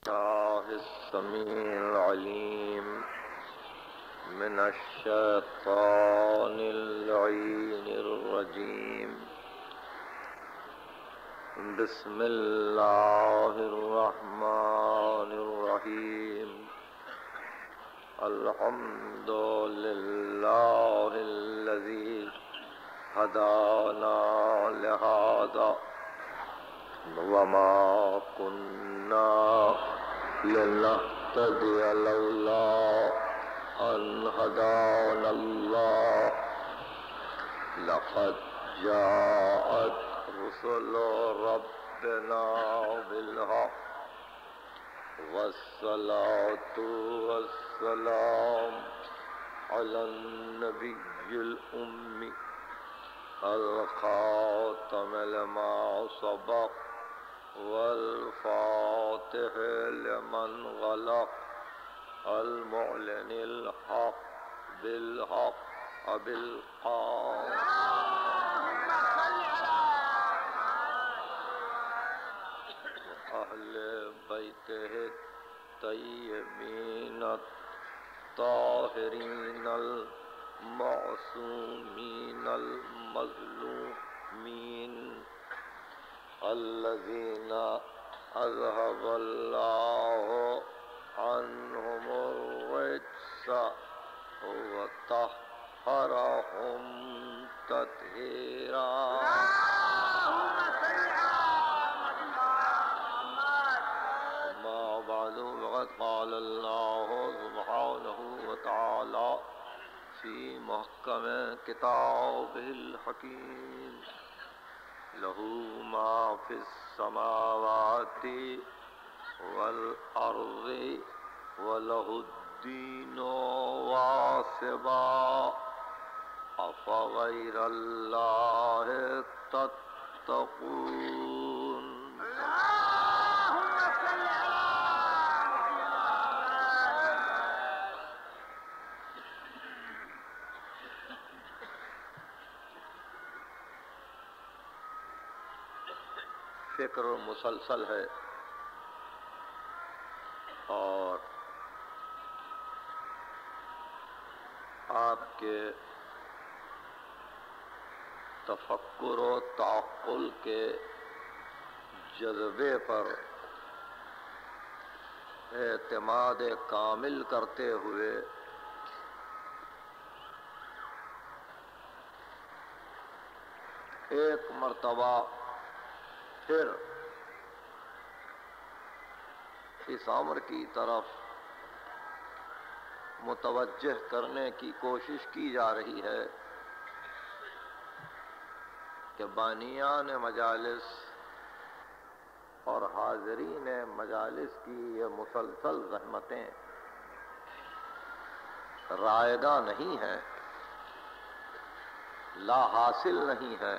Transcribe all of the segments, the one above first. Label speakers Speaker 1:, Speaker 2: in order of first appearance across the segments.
Speaker 1: الله السميع العليم من الشيطان اللعين الرجيم. بسم الله الرحمن الرحيم. الحمد لله الذي هدانا لهذا وما كنا لنهتدي لولا أن هدانا الله. لقد جاءت رسل ربنا بالحق والصلاة والسلام على النبي الأمي الخاتم لما سبق والفاتح لمن غلق المعلن الحق بالحق بالقول. أهل بيته الطيبين الطاهرين المعصومين المظلومين الذين أذهب الله عنهم الرجس وطهرهم تطهيرا. ما بعد فقد قال الله سبحانه وتعالى في محكم كتابه الحكيم: له ما في السماوات والأرض وله الدين واصبا أفغير الله تتقون. فکر مسلسل ہے اور آپ کے تفکر و تعقل کے جذبے پر اعتماد کامل کرتے ہوئے ایک مرتبہ پھر اس امر کی طرف متوجہ کرنے کی کوشش کی جا رہی ہے کہ بانیان مجالس اور حاضرین مجالس کی یہ مسلسل زحمتیں رائگاں نہیں ہیں، لا حاصل نہیں ہیں،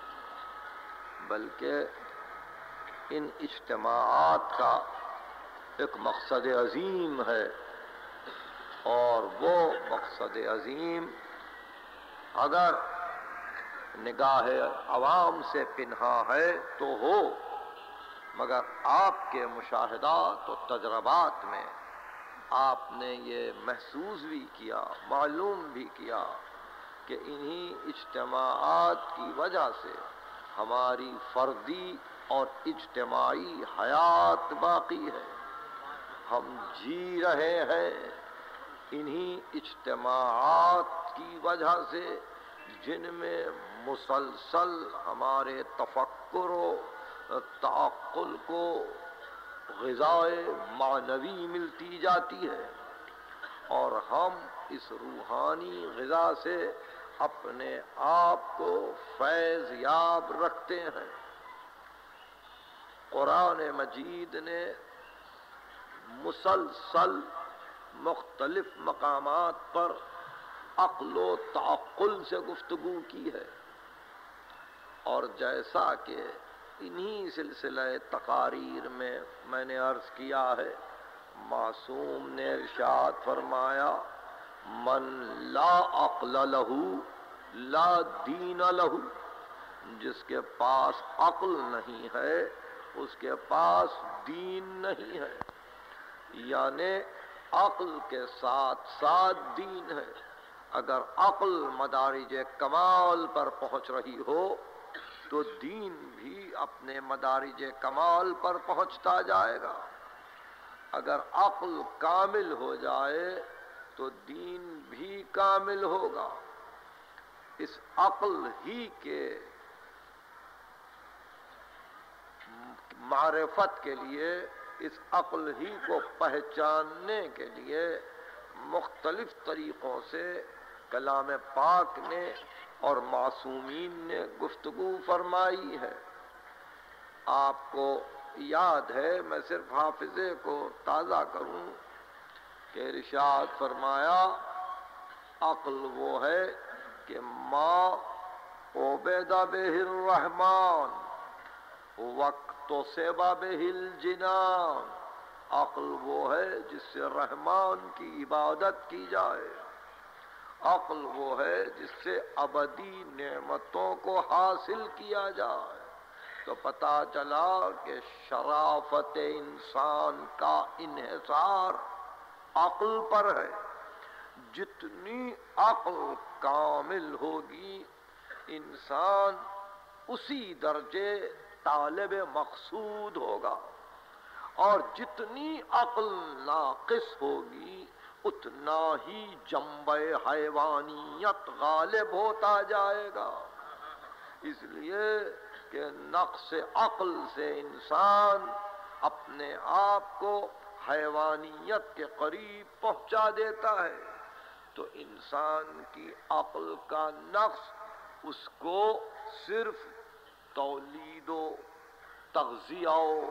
Speaker 1: بلکہ ان اجتماعات کا ایک مقصد عظیم ہے، اور وہ مقصد عظیم اگر نگاہ عوام سے پنہا ہے تو ہو، مگر آپ کے مشاہدات و تجربات میں آپ نے یہ محسوس بھی کیا، معلوم بھی کیا کہ انہی اجتماعات کی وجہ سے ہماری فردی اور اجتماعی حیات باقی ہے، ہم جی رہے ہیں انہی اجتماعات کی وجہ سے جن میں مسلسل ہمارے تفکر و تعقل کو غذائے معنوی ملتی جاتی ہے، اور ہم اس روحانی غذا سے اپنے آپ کو فیض یاب رکھتے ہیں۔ قرآن مجید نے مسلسل مختلف مقامات پر عقل و تعقل سے گفتگو کی ہے، اور جیسا کہ انہی سلسلہ تقاریر میں نے عرض کیا ہے، معصوم نے ارشاد فرمایا: من لا عقل لہو لا دین لہو، جس کے پاس عقل نہیں ہے اس کے پاس دین نہیں ہے۔ یعنی عقل کے ساتھ ساتھ دین ہے۔ اگر عقل مدارج کمال پر پہنچ رہی ہو تو دین بھی اپنے مدارج کمال پر پہنچتا جائے گا۔ اگر عقل کامل ہو جائے تو دین بھی کامل ہوگا۔ اس عقل ہی کے معرفت کے لیے، اس عقل ہی کو پہچاننے کے لیے مختلف طریقوں سے کلام پاک نے اور معصومین نے گفتگو فرمائی ہے۔ آپ کو یاد ہے، میں صرف حافظے کو تازہ کروں کہ ارشاد فرمایا عقل وہ ہے کہ ما عبد بہ الرحمن وقت سبا بہ الجنان۔ عقل وہ ہے جس سے رحمان کی عبادت کی جائے، عقل وہ ہے جس سے ابدی نعمتوں کو حاصل کیا جائے۔ تو پتہ چلا کہ شرافت انسان کا انحصار عقل پر ہے۔ جتنی عقل کامل ہوگی انسان اسی درجے طالب مقصود ہوگا، اور جتنی عقل ناقص ہوگی اتنا ہی جنبہ حیوانیت غالب ہوتا جائے گا۔ اس لیے کہ نقص عقل سے انسان اپنے آپ کو حیوانیت کے قریب پہنچا دیتا ہے۔ تو انسان کی عقل کا نقص اس کو صرف تولید و تغذیہ و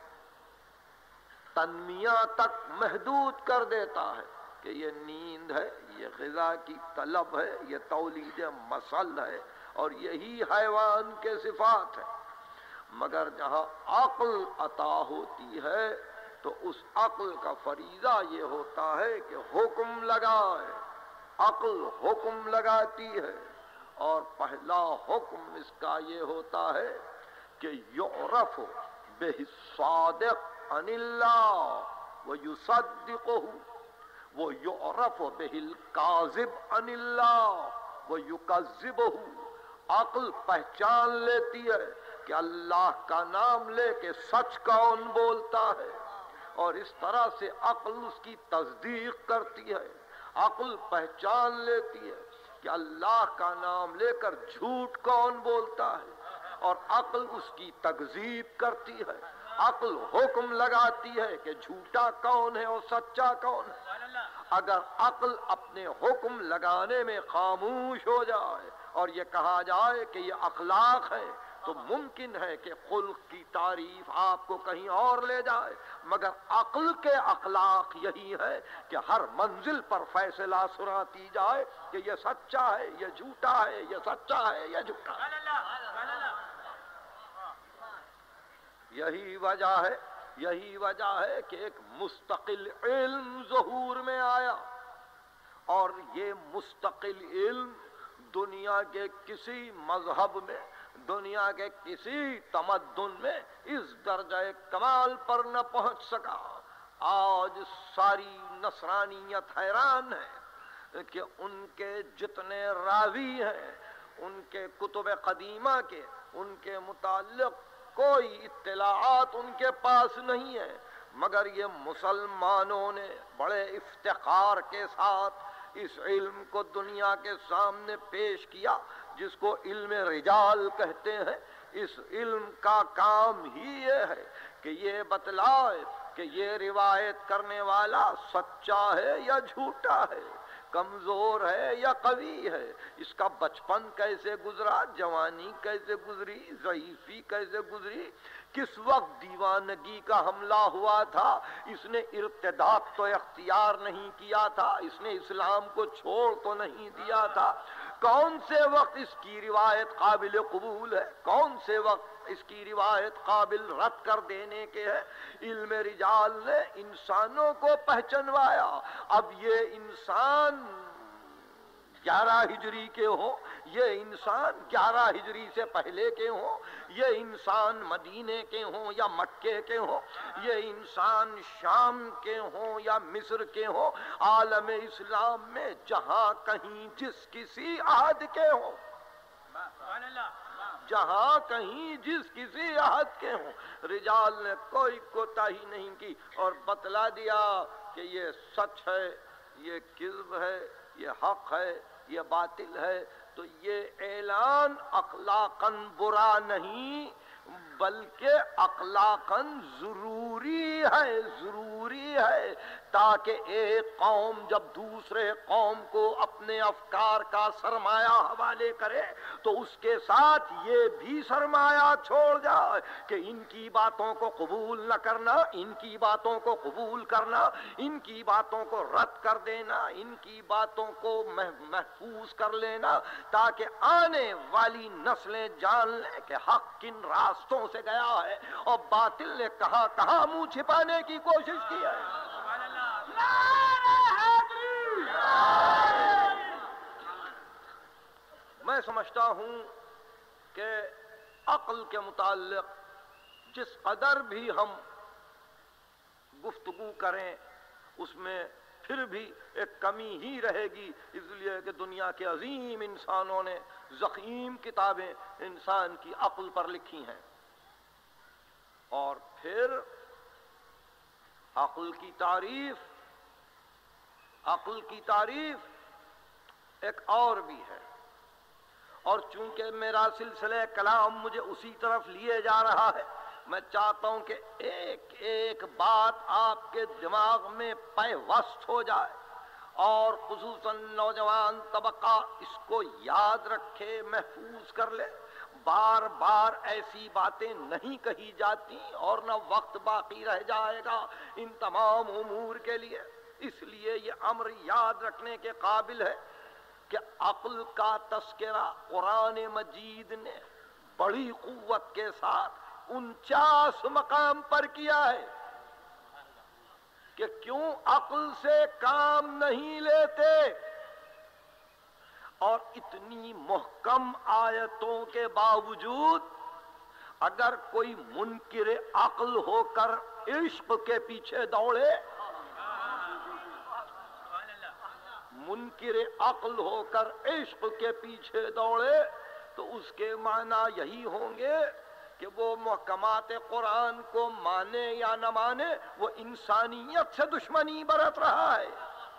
Speaker 1: تنمیہ تک محدود کر دیتا ہے کہ یہ نیند ہے، یہ غذا کی طلب ہے، یہ تولید مسل ہے، اور یہی حیوان کے صفات ہے۔ مگر جہاں عقل عطا ہوتی ہے تو اس عقل کا فریضہ یہ ہوتا ہے کہ حکم لگائے۔ عقل حکم لگاتی ہے، اور پہلا حکم اس کا یہ ہوتا ہے کہ یعرف بہ الصادق عن اللہ ویصدقہ ویعرف بہ الکاذب عن اللہ ویکذبہ۔ عقل پہچان لیتی ہے کہ اللہ کا نام لے کے سچ کون بولتا ہے، اور اس طرح سے عقل اس کی تصدیق کرتی ہے۔ عقل پہچان لیتی ہے کہ اللہ کا نام لے کر جھوٹ کون بولتا ہے، اور عقل اس کی تکذیب کرتی ہے۔ عقل حکم لگاتی ہے کہ جھوٹا کون ہے اور سچا کون ہے۔ اگر عقل اپنے حکم لگانے میں خاموش ہو جائے اور یہ کہا جائے کہ یہ اخلاق ہے، تو ممکن ہے کہ خلق کی تعریف آپ کو کہیں اور لے جائے، مگر عقل کے اخلاق یہی ہے کہ ہر منزل پر فیصلہ سناتی جائے کہ یہ سچا ہے، یہ جھوٹا ہے، یہ سچا ہے، یہ جھوٹا ہے۔ یہی وجہ ہے کہ ایک مستقل علم ظہور میں آیا، اور یہ مستقل علم دنیا کے کسی مذہب میں، دنیا کے کسی تمدن میں اس درجہ کمال پر نہ پہنچ سکا۔ آج ساری نصرانیت حیران ہے کہ ان کے جتنے راوی ہیں، ان کے کتب قدیمہ کے، ان کے متعلق کوئی اطلاعات ان کے پاس نہیں ہے، مگر یہ مسلمانوں نے بڑے افتخار کے ساتھ اس علم کو دنیا کے سامنے پیش کیا، جس کو علم رجال کہتے ہیں۔ اس علم کا کام ہی یہ ہے کہ یہ بتلائے کہ یہ روایت کرنے والا سچا ہے یا جھوٹا ہے، کمزور ہے یا قوی ہے، اس کا بچپن کیسے گزرا، جوانی کیسے گزری، ضعیفی کیسے گزری، کس وقت دیوانگی کا حملہ ہوا تھا، اس نے ارتداد تو اختیار نہیں کیا تھا، اس نے اسلام کو چھوڑ تو نہیں دیا تھا، کون سے وقت اس کی روایت قابل قبول ہے، کون سے وقت اس کی روایت قابل رد کر دینے کے ہے۔ علم رجال نے انسانوں کو پہچنوایا۔ اب یہ انسان 11 ہجری کے ہوں، یہ انسان 11 ہجری سے پہلے کے ہوں، یہ انسان مدینے کے ہوں یا مکے کے ہوں، یہ انسان شام کے ہوں یا مصر کے ہوں، عالم اسلام میں جہاں کہیں جس کسی عہد کے ہوں، جہاں کہیں جس کسی عہد کے ہوں، رجال نے کوئی کوتاہی نہیں کی اور بتلا دیا کہ یہ سچ ہے، یہ کذب ہے، یہ حق ہے، یہ باطل ہے۔ تو یہ اعلان اخلاقاً برا نہیں بلکہ اخلاقاً ضروری ہے، ضروری ہے، تاکہ ایک قوم جب دوسرے قوم کو اپنے افکار کا سرمایہ حوالے کرے تو اس کے ساتھ یہ بھی سرمایہ چھوڑ جائے کہ ان کی باتوں کو قبول نہ کرنا، ان کی باتوں کو قبول کرنا، ان کی باتوں کو رد کر دینا، ان کی باتوں کو محفوظ کر لینا، تاکہ آنے والی نسلیں جان لیں کہ حق کن راستوں سے گیا ہے اور باطل نے کہاں کہاں منہ چھپانے کی کوشش کی ہے۔ میں سمجھتا ہوں کہ عقل کے متعلق جس قدر بھی ہم گفتگو کریں اس میں پھر بھی ایک کمی ہی رہے گی، اس لیے کہ دنیا کے عظیم انسانوں نے ضخیم کتابیں انسان کی عقل پر لکھی ہیں۔ اور پھر عقل کی تعریف ایک اور بھی ہے، اور چونکہ میرا سلسلہ کلام مجھے اسی طرف لیے جا رہا ہے، میں چاہتا ہوں کہ ایک ایک بات آپ کے دماغ میں پیوست ہو جائے اور خصوصاً نوجوان طبقہ اس کو یاد رکھے، محفوظ کر لے۔ بار بار ایسی باتیں نہیں کہی جاتی اور نہ وقت باقی رہ جائے گا ان تمام امور کے لیے، اس لیے یہ امر یاد رکھنے کے قابل ہے کہ عقل کا تذکرہ قرآن مجید نے بڑی قوت کے ساتھ 49 مقام پر کیا ہے کہ کیوں عقل سے کام نہیں لیتے، اور اتنی محکم آیتوں کے باوجود اگر کوئی منکر عقل ہو کر عشق کے پیچھے دوڑے، منکر عقل ہو کر عشق کے پیچھے دوڑے تو اس کے معنی یہی ہوں گے کہ وہ محکمات قرآن کو مانے یا نہ مانے، وہ انسانیت سے دشمنی برت رہا ہے،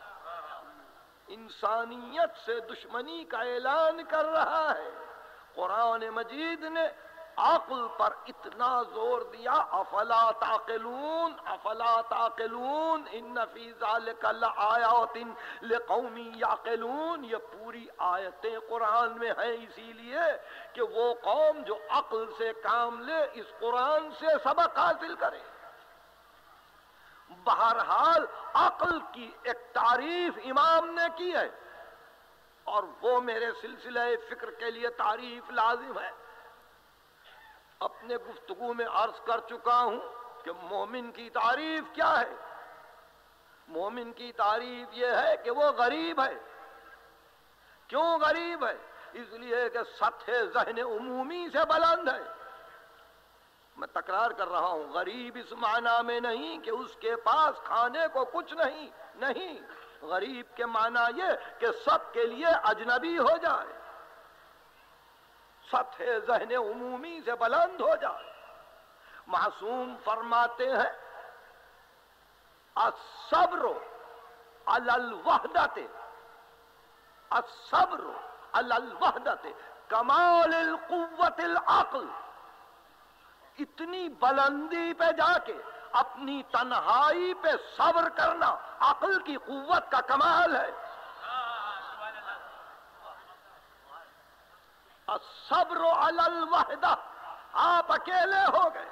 Speaker 1: انسانیت سے دشمنی کا اعلان کر رہا ہے۔ قرآن مجید نے عقل پر اتنا زور دیا، افلا تعقلون افلا تعقلون ان فی ذلک لآیات لقوم یعقلون، یہ پوری آیتیں قرآن میں ہیں اسی لیے کہ وہ قوم جو عقل سے کام لے اس قرآن سے سبق حاصل کرے۔ بہرحال عقل کی ایک تعریف امام نے کی ہے اور وہ میرے سلسلہ فکر کے لیے تعریف لازم ہے۔ اپنے گفتگو میں عرض کر چکا ہوں کہ مومن کی تعریف کیا ہے۔ مومن کی تعریف یہ ہے کہ وہ غریب ہے۔ کیوں غریب ہے؟ اس لیے کہ سطح ذہن عمومی سے بلند ہے۔ میں تکرار کر رہا ہوں، غریب اس معنی میں نہیں کہ اس کے پاس کھانے کو کچھ نہیں، غریب کے معنی یہ کہ سب کے لیے اجنبی ہو جائے، سطح ذہن عمومی سے بلند ہو جائے۔ معصوم فرماتے ہیں الصبر علی الوحدت، الصبر علی الوحدت کمال القوت العقل، اتنی بلندی پہ جا کے اپنی تنہائی پہ صبر کرنا عقل کی قوت کا کمال ہے۔ الصبر علی الوحدہ، آپ اکیلے ہو گئے،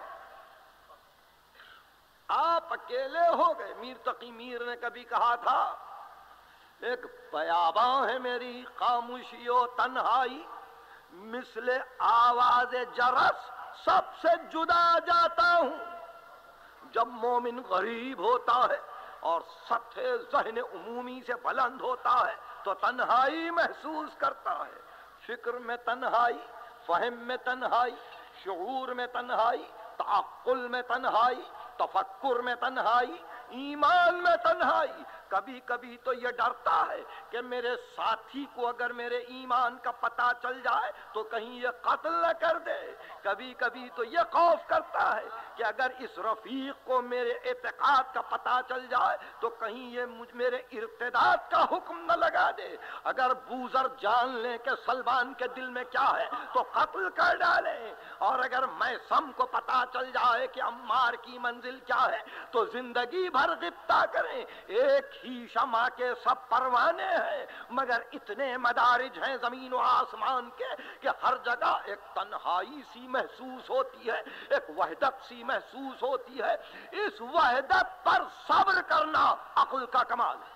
Speaker 1: آپ اکیلے ہو گئے۔ میر تقی میر نے کبھی کہا تھا ایک بیاباں ہے میری خاموشی و تنہائی، مثل آواز جرس سب سے جدا جاتا ہوں۔ جب مومن غریب ہوتا ہے اور سطح ذہن عمومی سے بلند ہوتا ہے تو تنہائی محسوس کرتا ہے. فکر میں تنہائی، فہم میں تنہائی، شعور میں تنہائی، تعقل میں تنہائی، تفکر میں تنہائی، ایمان میں تنہائی. کبھی کبھی تو یہ ڈرتا ہے کہ میرے ساتھی کو اگر میرے ایمان کا پتہ چل جائے تو کہیں یہ قتل نہ کر دے. کبھی کبھی تو یہ خوف کرتا ہے کہ اگر اس رفیق کو میرے اعتقاد کا پتہ چل جائے تو کہیں یہ میرے ارتداد کا حکم نہ لگا دے. اگر بوزر جان لیں کہ سلمان کے دل میں کیا ہے تو قتل کر ڈالیں. اور اگر میسم کو پتہ چل جائے کہ عمار کی منزل کیا ہے تو زندگی بھر غبطہ کریں. ایک ہی شمع کے سب پروانے ہیں مگر اتنے مدارج ہیں زمین و آسمان کے کہ ہر جگہ ایک تنہائی سی محسوس ہوتی ہے، ایک وحدت سی محسوس ہوتی ہے. اس وحدت پر صبر کرنا عقل کا کمال ہے.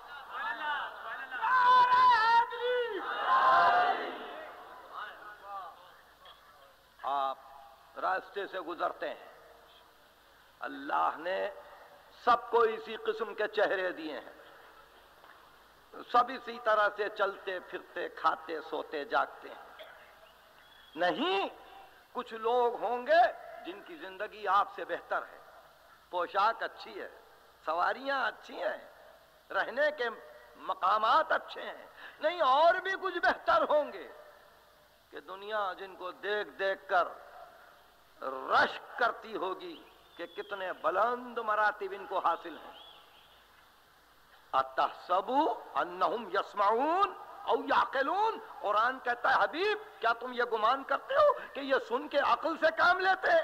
Speaker 1: آپ راستے سے گزرتے ہیں، اللہ نے سب کو اسی قسم کے چہرے دیے ہیں، سب اسی طرح سے چلتے پھرتے کھاتے سوتے جاگتے ہیں. نہیں، کچھ لوگ ہوں گے جن کی زندگی آپ سے بہتر ہے، پوشاک اچھی ہے، سواریاں اچھی ہیں، رہنے کے مقامات اچھے ہیں. نہیں، اور بھی کچھ بہتر ہوں گے کہ دنیا جن کو دیکھ دیکھ کر رشک کرتی ہوگی کہ کتنے بلند مراتب ان کو حاصل ہیں. اتحسبوا انہم یسمعون او یعقلون. قرآن کہتا ہے حبیب کیا تم یہ گمان کرتے ہو کہ یہ سن کے عقل سے کام لیتے؟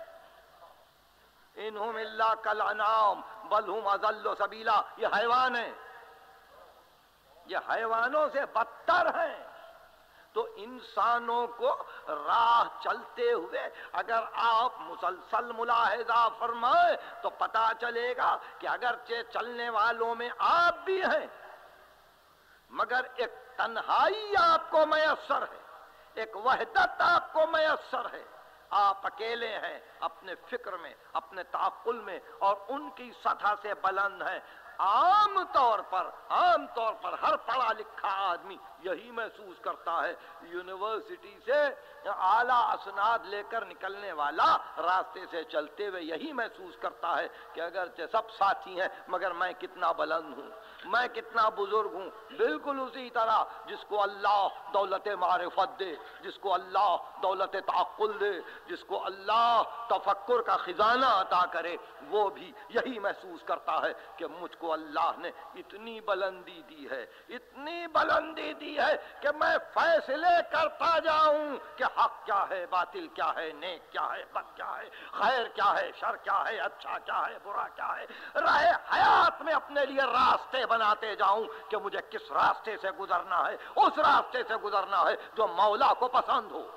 Speaker 1: انہم الا کالانعام بل ہم اضل سبیلا. یہ حیوان ہیں، یہ حیوانوں سے بدتر ہیں. تو انسانوں کو راہ چلتے ہوئے اگر آپ مسلسل ملاحظہ فرمائیں تو پتا چلے گا کہ اگرچہ چلنے والوں میں آپ بھی ہیں مگر ایک تنہائی آپ کو میسر ہے، ایک وحدت آپ کو میسر ہے. آپ اکیلے ہیں اپنے فکر میں، اپنے تعقل میں، اور ان کی سطح سے بلند ہیں. عام طور پر ہر پڑھا لکھا آدمی یہی محسوس کرتا ہے. یونیورسٹی سے اعلیٰ اسناد لے کر نکلنے والا راستے سے چلتے ہوئے یہی محسوس کرتا ہے کہ اگرچہ سب ساتھی ہیں مگر میں کتنا بلند ہوں، میں کتنا بزرگ ہوں. بالکل اسی طرح جس کو اللہ دولت معرفت دے، جس کو اللہ دولت تعقل دے، جس کو اللہ تفکر کا خزانہ عطا کرے، وہ بھی یہی محسوس کرتا ہے کہ مجھ کو اللہ نے اتنی بلندی دی ہے، اتنی بلندی دی ہے کہ میں فیصلے کرتا جاؤں کہ حق کیا ہے، باطل کیا ہے، نیک کیا ہے، بد کیا ہے، خیر کیا ہے، شر کیا ہے، اچھا کیا ہے، برا کیا ہے. راہ حیات میں اپنے لیے راستے بناتے جاؤں کہ مجھے کس راستے سے گزرنا ہے، اس راستے سے گزرنا ہے جو مولا کو پسند ہو.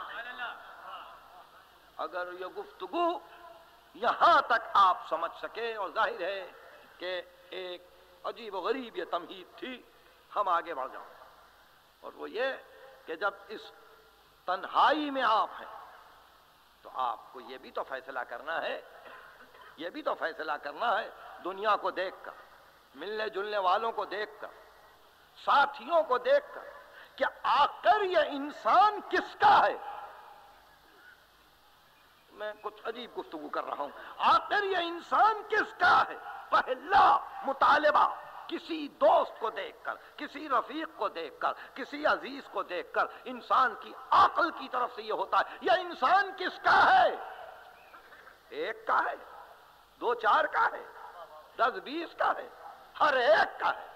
Speaker 1: اگر یہ گفتگو یہاں تک آپ سمجھ سکے، اور ظاہر ہے کہ ایک عجیب و غریب یہ تمہید تھی، ہم آگے بڑھ جاؤں. اور وہ یہ کہ جب اس تنہائی میں آپ ہیں تو آپ کو یہ بھی تو فیصلہ کرنا ہے، یہ بھی تو فیصلہ کرنا ہے دنیا کو دیکھ کر، ملنے جلنے والوں کو دیکھ کر، ساتھیوں کو دیکھ کر کہ آخر یہ انسان کس کا ہے. میں کچھ عجیب گفتگو کر رہا ہوں. آخر یہ انسان کس کا ہے؟ پہلا مطالبہ کسی دوست کو دیکھ کر، کسی رفیق کو دیکھ کر، کسی عزیز کو دیکھ کر انسان کی عقل کی طرف سے یہ ہوتا ہے یہ انسان کس کا ہے؟ ایک کا ہے، دو چار کا ہے، 10-20 کا ہے، ہر ایک کا ہے.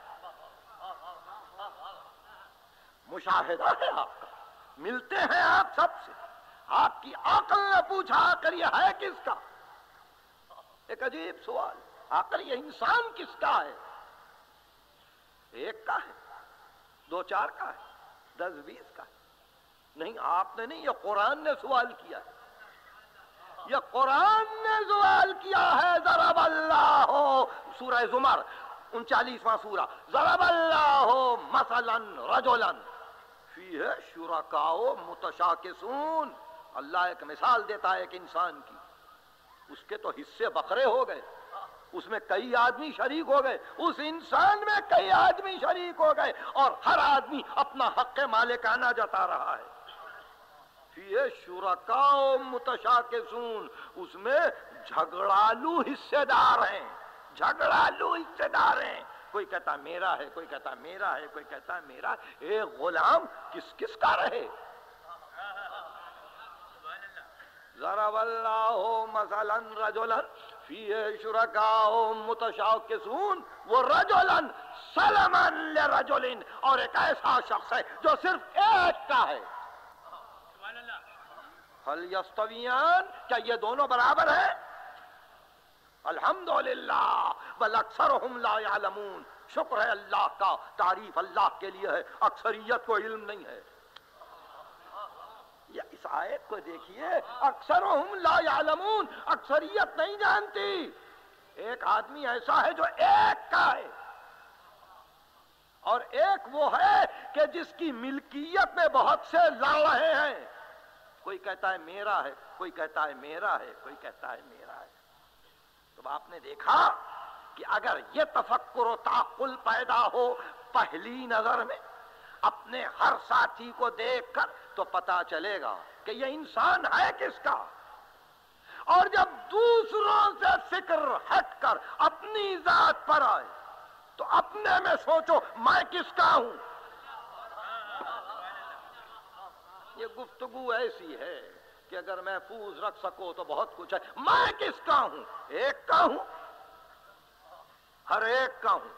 Speaker 1: مشاہدہ ہے آپ کا، ملتے ہیں آپ سب سے، آپ کی عقل نے پوچھا آخر یہ ہے کس کا؟ ایک عجیب سوال، آخر یہ انسان کس کا ہے؟ ایک کا ہے، دو چار کا ہے، 10-20 کا ہے. نہیں، آپ نے نہیں، یہ قرآن نے سوال کیا ہے، یہ قرآن نے سوال کیا ہے. ضرب اللہ سورہ زمر 39واں سورہ، ضرب اللہ مثلا رجلا فیہ شرکاء متشاکسون. اللہ ایک مثال دیتا ہے ایک انسان کی، اس کے تو حصے بکھرے ہو گئے، اس میں کئی آدمی شریک ہو گئے، اس انسان میں کئی آدمی شریک ہو گئے، اور ہر آدمی اپنا حق مالکانہ جتا رہا ہے۔ فیہ شرکاء متشاکسون، اس میں جھگڑالو حصے دار ہیں، جھگڑالو حصے دار ہیں۔ کوئی کہتا میرا ہے، کوئی کہتا میرا ہے، کوئی کہتا میرا۔ ایک غلام کس کس کا رہے؟ ضرب اللہ مثلا رجلا فیہ شرکاء متشاکسون ورجلا سلما لرجل، اور ایک ایسا شخص ہے جو صرف ایک کا ہے۔ هل یستویان، کیا یہ دونوں برابر ہیں؟ الحمدللہ، بل اکثرہم لا یعلمون، شکر ہے اللہ کا، تعریف اللہ کے لیے ہے، اکثریت کو علم نہیں ہے۔ اس آیت کو دیکھیے، اکثرہم لا یعلمون، اکثریت نہیں جانتی۔ ایک آدمی ایسا ہے جو ایک کا ہے، اور ایک وہ ہے کہ جس کی ملکیت میں بہت سے لڑ رہے ہیں۔ کوئی کہتا ہے میرا ہے، کوئی کہتا ہے میرا ہے، کوئی کہتا ہے میرا ہے۔ تو آپ نے دیکھا کہ اگر یہ تفکر و تعقل پیدا ہو پہلی نظر میں اپنے ہر ساتھی کو دیکھ کر، تو پتا چلے گا کہ یہ انسان ہے کس کا۔ اور جب دوسروں سے فکر ہٹ کر اپنی ذات پر آئے تو اپنے میں سوچو میں کس کا ہوں۔ یہ گفتگو ایسی ہے کہ اگر محفوظ رکھ سکو تو بہت کچھ ہے۔ میں کس کا ہوں؟ ایک کا ہوں، ہر ایک کا ہوں۔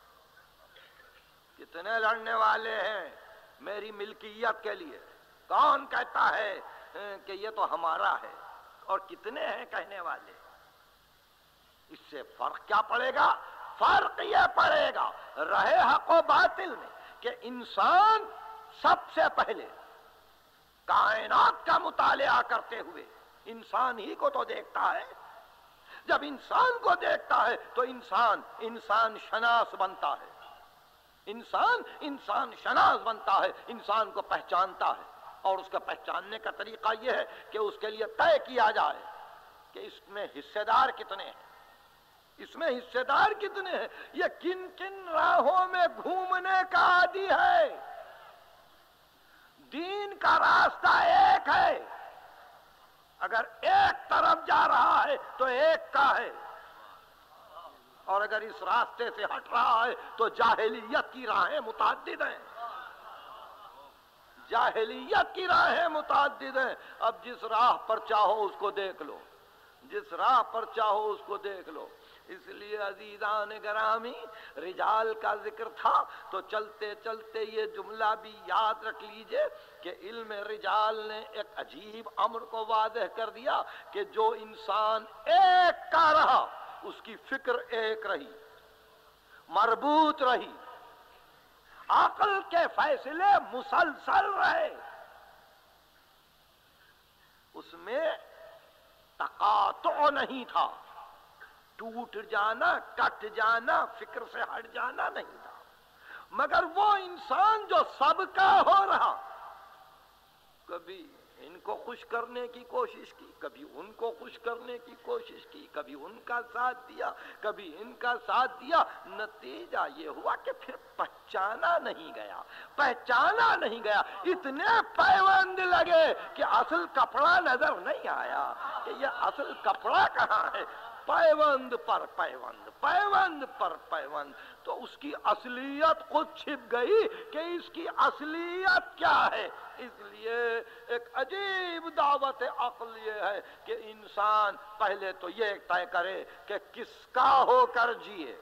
Speaker 1: کتنے لڑنے والے ہیں میری ملکیت کے لیے، کون کہتا ہے کہ یہ تو ہمارا ہے، اور کتنے ہیں کہنے والے۔ اس سے فرق کیا پڑے گا؟ فرق یہ پڑے گا رہے حق و باطل میں کہ انسان سب سے پہلے کائنات کا مطالعہ کرتے ہوئے انسان ہی کو تو دیکھتا ہے۔ جب انسان کو دیکھتا ہے تو انسان شناس بنتا ہے، انسان شناس بنتا ہے، انسان کو پہچانتا ہے۔ اور اس کا پہچاننے کا طریقہ یہ ہے کہ اس کے لیے طے کیا جائے کہ اس میں حصے دار کتنے ہیں، اس میں حصے دار کتنے ہیں، یہ کن کن راہوں میں گھومنے کا عادی ہے۔ دین کا راستہ ایک ہے، اگر ایک طرف جا رہا ہے تو ایک کا ہے، اور اگر اس راستے سے ہٹ رہا ہے تو جاہلیت کی راہیں متعدد ہیں، جاہلیت کی راہیں متعدد ہیں۔ اب جس راہ پر چاہو اس کو دیکھ لو، جس راہ پر چاہو اس کو دیکھ لو۔ اس لیے عزیزان گرامی، رجال کا ذکر تھا تو چلتے چلتے یہ جملہ بھی یاد رکھ لیجئے کہ علم رجال نے ایک عجیب امر کو واضح کر دیا کہ جو انسان ایک کا رہا اس کی فکر ایک رہی، مربوط رہی، عقل کے فیصلے مسلسل رہے، اس میں تقاطع نہیں تھا، ٹوٹ جانا، کٹ جانا، فکر سے ہٹ جانا نہیں تھا۔ مگر وہ انسان جو سب کا ہو رہا، کبھی ان کو خوش کرنے کی کوشش کی، کبھی ان کو خوش کرنے کی کوشش کی، کبھی ان کا ساتھ دیا، کبھی ان کا ساتھ دیا، نتیجہ یہ ہوا کہ پھر پہچانا نہیں گیا، پہچانا نہیں گیا، اتنے پیوند لگے کہ اصل کپڑا نظر نہیں آیا کہ یہ اصل کپڑا کہاں ہے۔ پیوند پر پیوند، پیوند پر پیوند، تو اس کی اصلیت خود چھپ گئی کہ اس کی اصلیت کیا ہے۔ اس لیے ایک عجیب دعوت عقل یہ ہے کہ انسان پہلے تو یہ طے کرے کہ کس کا ہو کر جیے،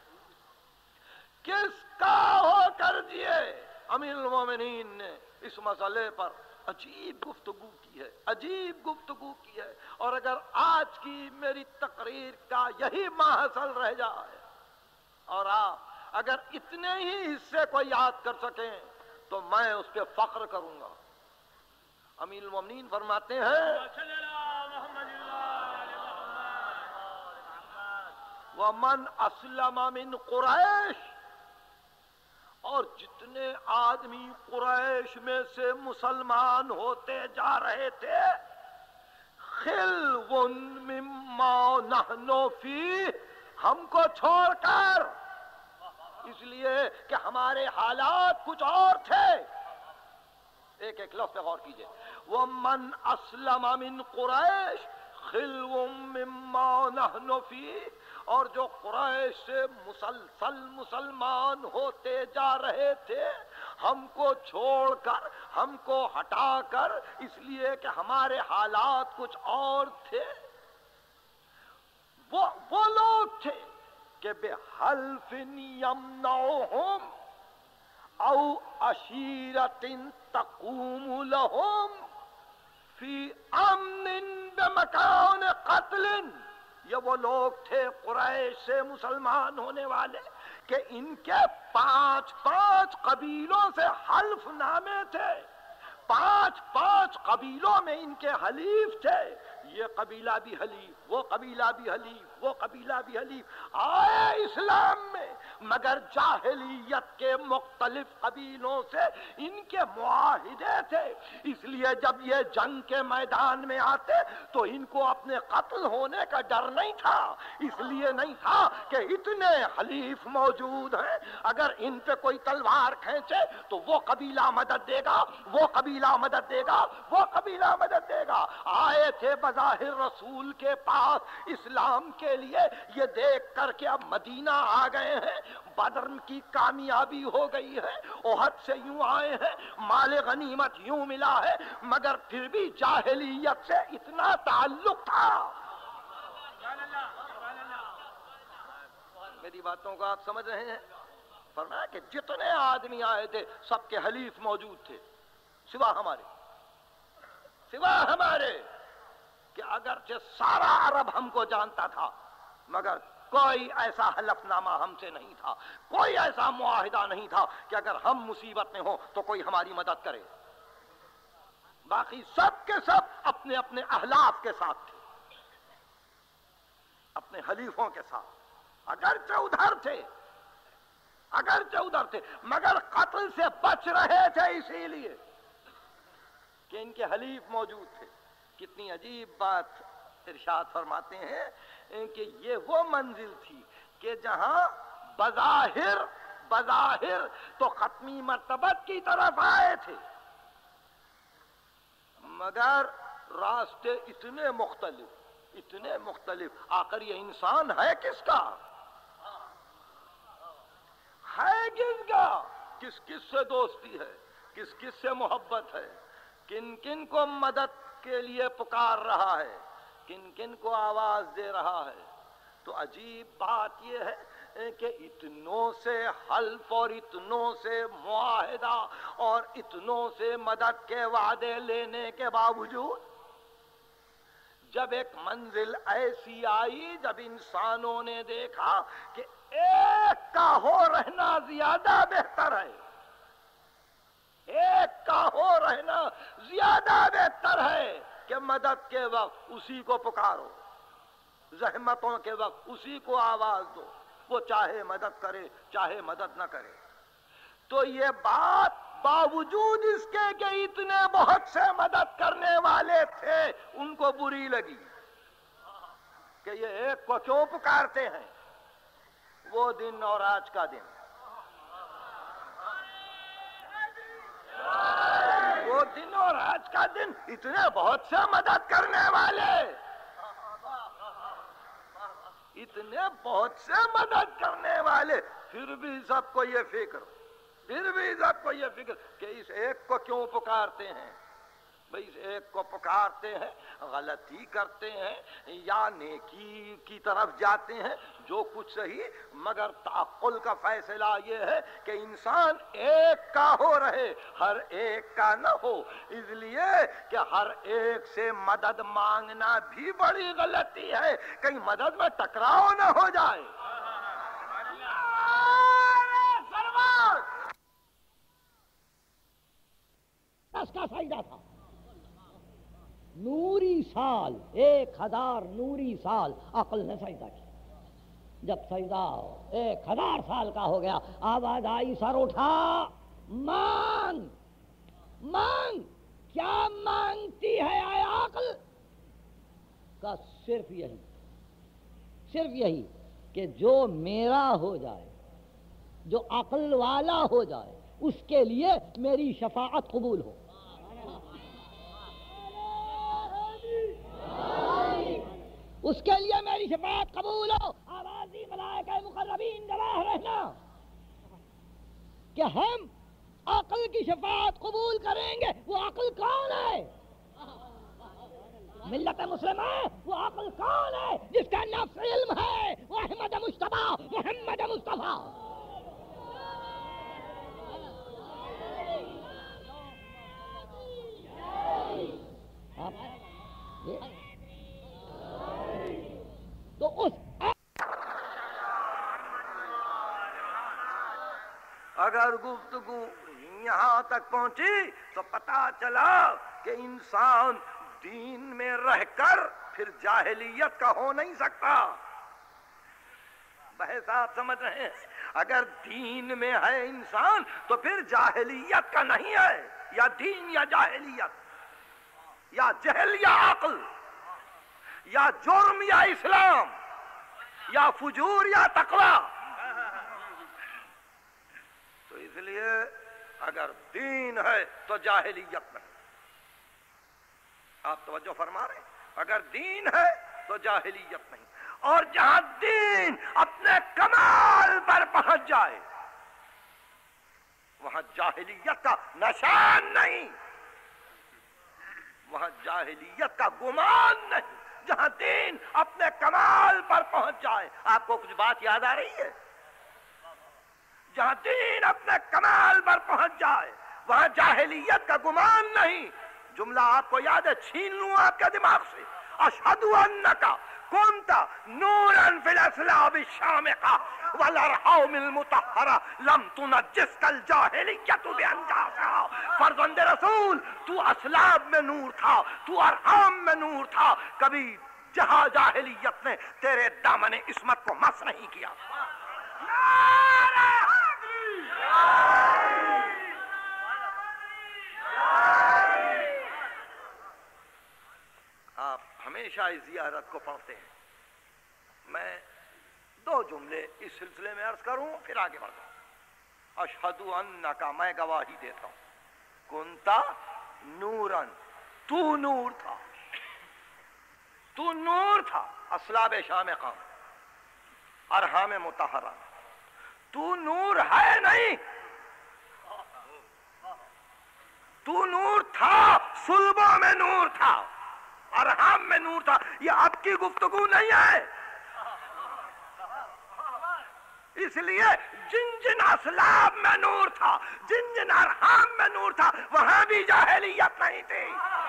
Speaker 1: کس کا ہو کر جیے۔ امیر المومنین نے اس مسئلے پر عجیب گفتگو کی ہے، عجیب گفتگو کی ہے، اور اگر آج کی میری تقریر کا یہی محصل رہ جائے اور آپ اگر اتنے ہی حصے کو یاد کر سکیں تو میں اس پہ فخر کروں گا۔ امیر المومنین فرماتے ہیں وَمَنْ أَسْلَمَ مِنْ قُرَيْشٍ، اور جتنے آدمی قریش میں سے مسلمان ہوتے جا رہے تھے، خِلْوٌ مِّمَّا نَحْنُ فِيهِ، ہم کو چھوڑ کر، اس لیے کہ ہمارے حالات کچھ اور تھے۔ ایک ایک لفظ پہ غور کیجئے۔ وَمَنْ أَسْلَمَ مِنْ قُرَيْشٍ خِلْوٌ مِّمَّا نَحْنُ فِيهِ، اور جو قریش سے مسلسل مسلمان ہوتے جا رہے تھے، ہم کو چھوڑ کر، ہم کو ہٹا کر، اس لیے کہ ہمارے حالات کچھ اور تھے۔ وہ لوگ تھے کہ بِحَلْفٍ يَمْنَعُهُمْ او عشیرت تقوم لهم فی امن بمکان قتل، یہ وہ لوگ تھے قریش سے مسلمان ہونے والے کہ ان کے 5 قبیلوں سے حلف نامے تھے، 5 قبیلوں میں ان کے حلیف تھے، یہ قبیلہ بھی حلیف، وہ قبیلہ بھی حلیف، وہ قبیلہ بھی حلیف، آئے اسلام میں، مگر جاہلیت کے مختلف قبیلوں سے ان کے معاہدے تھے، اس لیے جب یہ جنگ کے میدان میں آتے تو ان کو اپنے قتل ہونے کا ڈر نہیں تھا، اس لیے نہیں تھا کہ اتنے حلیف موجود ہیں، اگر ان پہ کوئی تلوار کھینچے تو وہ قبیلہ مدد دے گا، وہ قبیلہ مدد دے گا، وہ قبیلہ مدد دے گا۔ آئے تھے بظاہر رسول کے پاس اسلام کے لیے، یہ دیکھ کر کے اب مدینہ آ گئے ہیں، بدر کی کامیابی ہو گئی ہے، احد سے یوں آئے ہیں، مال غنیمت یوں ملا ہے، مگر پھر بھی جاہلیت سے اتنا تعلق تھا۔ میری باتوں کو آپ سمجھ رہے ہیں؟ فرمایا کہ جتنے آدمی آئے تھے سب کے حلیف موجود تھے، سوا ہمارے کہ اگرچہ سارا عرب ہم کو جانتا تھا، مگر کوئی ایسا حلف نامہ ہم سے نہیں تھا، کوئی ایسا معاہدہ نہیں تھا کہ اگر ہم مصیبت میں ہوں تو کوئی ہماری مدد کرے۔ باقی سب کے سب اپنے اپنے احلاف کے ساتھ تھے، اپنے حلیفوں کے ساتھ، اگرچہ ادھر تھے مگر قتل سے بچ رہے تھے، اسی لیے کہ ان کے حلیف موجود تھے۔ کتنی عجیب بات ارشاد فرماتے ہیں کہ یہ وہ منزل تھی کہ جہاں بظاہر تو ختمی مرتبت کی طرف آئے تھے، مگر راستے اتنے مختلف، آخر یہ انسان ہے کس کا؟ ہے کس کا؟ کس سے دوستی ہے، کس سے محبت ہے، کن کو مدد کے لیے پکار رہا ہے، کن کو آواز دے رہا ہے۔ تو عجیب بات یہ ہے کہ اتنوں سے حلف اور اتنوں سے معاہدہ اور اتنوں سے مدد کے وعدے لینے کے باوجود جب ایک منزل ایسی آئی، جب انسانوں نے دیکھا کہ ایک کا ہو رہنا زیادہ بہتر ہے، ایک کا ہو رہنا زیادہ بہتر ہے کہ مدد کے وقت اسی کو پکارو، زحمتوں کے وقت اسی کو آواز دو، وہ چاہے مدد کرے چاہے مدد نہ کرے۔ تو یہ بات باوجود اس کے کہ اتنے بہت سے مدد کرنے والے تھے ان کو بری لگی کہ یہ ایک کو کیوں پکارتے ہیں۔ وہ دن اور آج کا دن، وہ دن اور آج کا دن، اتنے بہت سے مدد کرنے والے، اتنے بہت سے مدد کرنے والے، پھر بھی سب کو یہ فکر کہ اس ایک کو کیوں پکارتے ہیں۔ بھئی اس ایک کو پکارتے ہیں، غلطی کرتے ہیں یا نیکی کی طرف جاتے ہیں، جو کچھ صحیح، مگر تعقل کا فیصلہ یہ ہے کہ انسان ایک کا ہو رہے، ہر ایک کا نہ ہو، اس لیے کہ ہر ایک سے مدد مانگنا بھی بڑی غلطی ہے، کہیں مدد میں ٹکراؤ نہ ہو جائے۔
Speaker 2: اس کا فائدہ تھا نوری سال، 1000 نوری سال عقل نے سجدہ کیا۔ جب سجدہ 1000 سال کا ہو گیا، آواز آئی صر اٹھا، مانگ مانگ، کیا مانگتی ہے اے عقل؟ کا صرف یہی کہ جو میرا ہو جائے، جو عقل والا ہو جائے، اس کے لیے میری شفاعت قبول ہو۔ اس کے لیے میری شفاعت قبول ہو۔ آوازی ملائکہ مقربین گواہ رہنا کہ ہم عقل کی شفاعت قبول کریں گے۔ وہ عقل کون ہے؟ ملت مسلمہ، وہ عقل کون ہے جس کا نفس علم ہے؟ وہ احمد مصطفیٰ، محمد مصطفیٰ۔ تو اس
Speaker 1: اگر گفتگو یہاں تک پہنچی تو پتا چلا کہ انسان دین میں رہ کر پھر جاہلیت کا ہو نہیں سکتا۔ بحث آپ سمجھ رہے ہیں؟ اگر دین میں ہے انسان تو پھر جاہلیت کا نہیں ہے، یا دین یا جاہلیت، یا جہل یا عقل، یا جرم یا اسلام، یا فجور یا تقوی۔ تو اس لیے اگر دین ہے تو جاہلیت نہیں۔ آپ توجہ فرما رہے ہیں؟ اگر دین ہے تو جاہلیت نہیں، اور جہاں دین اپنے کمال پر پہنچ جائے وہاں جاہلیت کا نشان نہیں، وہاں جاہلیت کا گمان نہیں۔ جہاں دین اپنے کمال پر پہنچ جائے، آپ کو کچھ بات یاد آ رہی ہے؟ جہاں دین اپنے کمال پر پہنچ جائے وہاں جاہلیت کا گمان نہیں۔ جملہ آپ کو یاد ہے؟ چھین لوں آپ کے دماغ سے۔ اشہد انک کنت نورا فی الاسلام الشامخہ والارحام المطہرہ لم تنجسک الجاہلیۃ بانجاسہا۔ فرزند رسول، تو اسلام میں نور تھا، تو ارحام میں نور تھا، کبھی جہاں جاہلیت نے تیرے دامن عصمت کو مس نہیں کیا۔ آپ ہمیشہ اس زیارت کو پڑھتے ہیں۔ میں دو جملے اس سلسلے میں عرض کروں پھر آگے بڑھتا ہوں۔ اشہد انک، میں گواہی دیتا ہوں، کنتا نورن، تو نور تھا، تو نور تھا، اسلاب شامخہ، ارحام مطہرہ۔ تو نور ہے نہیں، تو نور تھا، صلبوں میں نور تھا، ارحام میں نور تھا۔ یہ آپ کی گفتگو نہیں ہے۔ اس لیے جن جن اسلاب میں نور تھا، جن جن ارحام میں نور تھا، وہاں بھی جاہلیت نہیں تھی۔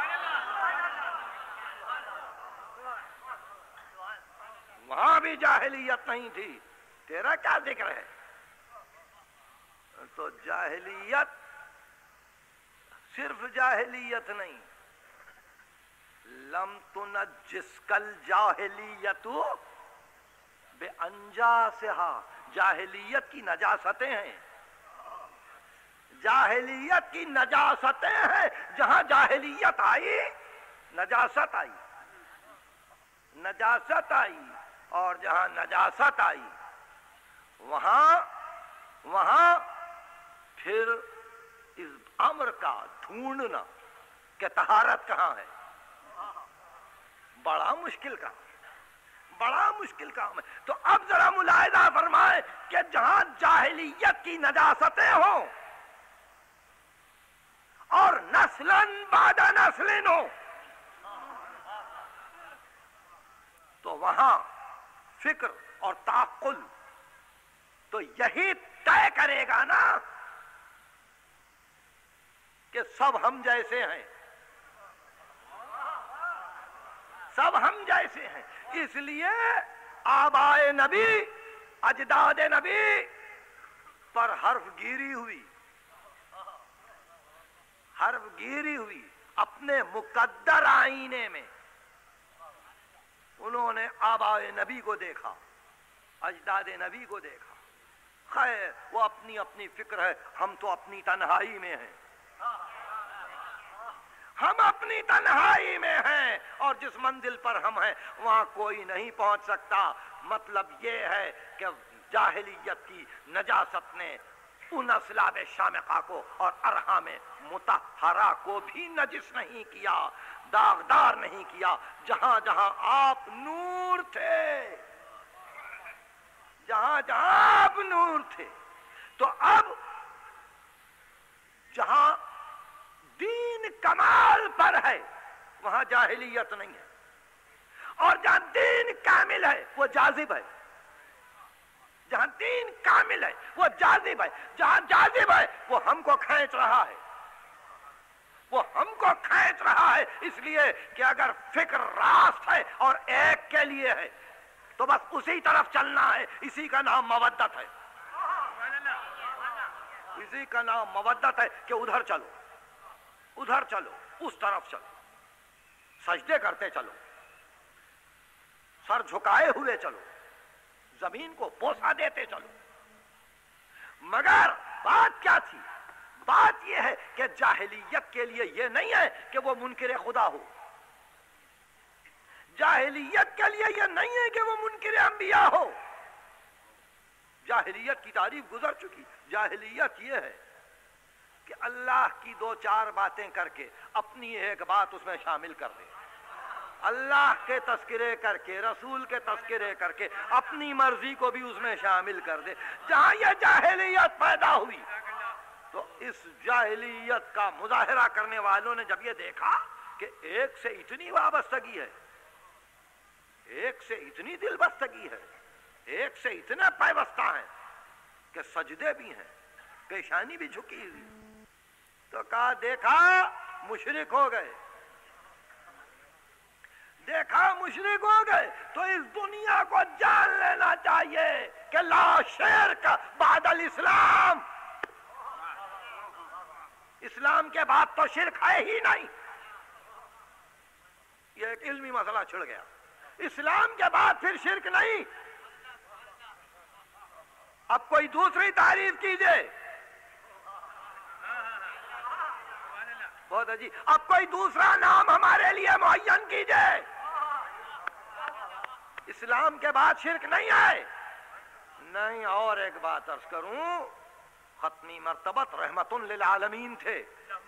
Speaker 1: وہاں بھی جاہلیت نہیں تھی۔ تیرا کیا ذکر ہے؟ تو جاہلیت صرف جاہلیت نہیں، لم تنجسک الجاہلیۃ بانجاسہا، جاہلیت کی نجاستیں ہیں، جاہلیت کی نجاستیں ہیں۔ جہاں جاہلیت آئی نجاست آئی، نجاست آئی، اور جہاں نجاست آئی وہاں پھر اس امر کا ڈھونڈنا کہ طہارت کہاں ہے بڑا مشکل کام، بڑا مشکل کام ہے۔ تو اب ذرا ملاحظہ فرمائیں کہ جہاں جاہلیت کی نجاستیں ہوں اور نسلاً بعد نسلن ہو، تو وہاں فکر اور تعقل تو یہی طے کرے گا نا کہ سب ہم جیسے ہیں، سب ہم جیسے ہیں۔ اس لیے آبائے نبی، اجداد نبی پر حرف گیری ہوئی، حرف گیری ہوئی اپنے مقدر آئینے میں۔ انہوں نے آبائے نبی کو دیکھا، اجداد نبی کو دیکھا۔ خیر وہ اپنی اپنی فکر ہے، ہم تو اپنی تنہائی میں ہیں، ہم اپنی اپنی تنہائی میں ہیں اور جس منزل پر ہم ہیں وہاں کوئی نہیں پہنچ سکتا. مطلب یہ ہے کہ جاہلیت کی نجاست نے ان اسلاب شامخہ کو اور ارحام مطہرہ کو بھی نجس نہیں کیا، داغدار نہیں کیا. جہاں جہاں آپ نور تھے، جہاں جہاں آپ نور تھے، تو اب جہاں دین کمال پر ہے وہاں جاہلیت نہیں ہے، اور جہاں دین کامل ہے وہ جاذب ہے. جہاں دین کامل ہے وہ جاذب ہے، جہاں جاذب ہے وہ ہم کو کھینچ رہا ہے، وہ ہم کو کھینچ رہا ہے. اس لیے کہ اگر فکر راست ہے اور ایک کے لیے ہے تو بس اسی طرف چلنا ہے. اسی کا نام مودت ہے، اسی کا نام مودت ہے کہ ادھر چلو، ادھر چلو، اس طرف چلو، سجدے کرتے چلو، سر جھکائے ہوئے چلو، زمین کو بوسہ دیتے چلو. مگر بات کیا تھی؟ بات یہ ہے کہ جاہلیت کے لیے یہ نہیں ہے کہ وہ منکر خدا ہو، جاہلیت کے لیے یہ نہیں ہے کہ وہ منکر انبیاء ہو. جاہلیت کی تعریف گزر چکی. جاہلیت یہ ہے کہ اللہ کی دو چار باتیں کر کے اپنی ایک بات اس میں شامل کر دے، اللہ کے تذکرے کر کے، رسول کے تذکرے کر کے اپنی مرضی کو بھی اس میں شامل کر دے. جہاں یہ جاہلیت پیدا ہوئی تو اس جاہلیت کا مظاہرہ کرنے والوں نے جب یہ دیکھا کہ ایک سے اتنی وابستگی ہے، ایک سے اتنی دل بستگی ہے، ایک سے اتنے پیوستہ ہیں کہ سجدے بھی ہیں، پیشانی بھی جھکی ہوئی، تو کہا دیکھا مشرک ہو گئے، دیکھا مشرک ہو گئے. تو اس دنیا کو جان لینا چاہیے کہ لا شرک بعد الاسلام، اسلام کے بعد تو شرک ہے ہی نہیں. یہ ایک علمی مسئلہ چھڑ گیا. اسلام کے بعد پھر شرک نہیں. اب کوئی دوسری تعریف کیجئے. بہت جی، اب کوئی دوسرا نام ہمارے لیے معین کیجئے. اسلام کے بعد شرک نہیں ہے. نہیں. اور ایک بات عرض کروں، ختمی مرتبت رحمت للعالمین تھے.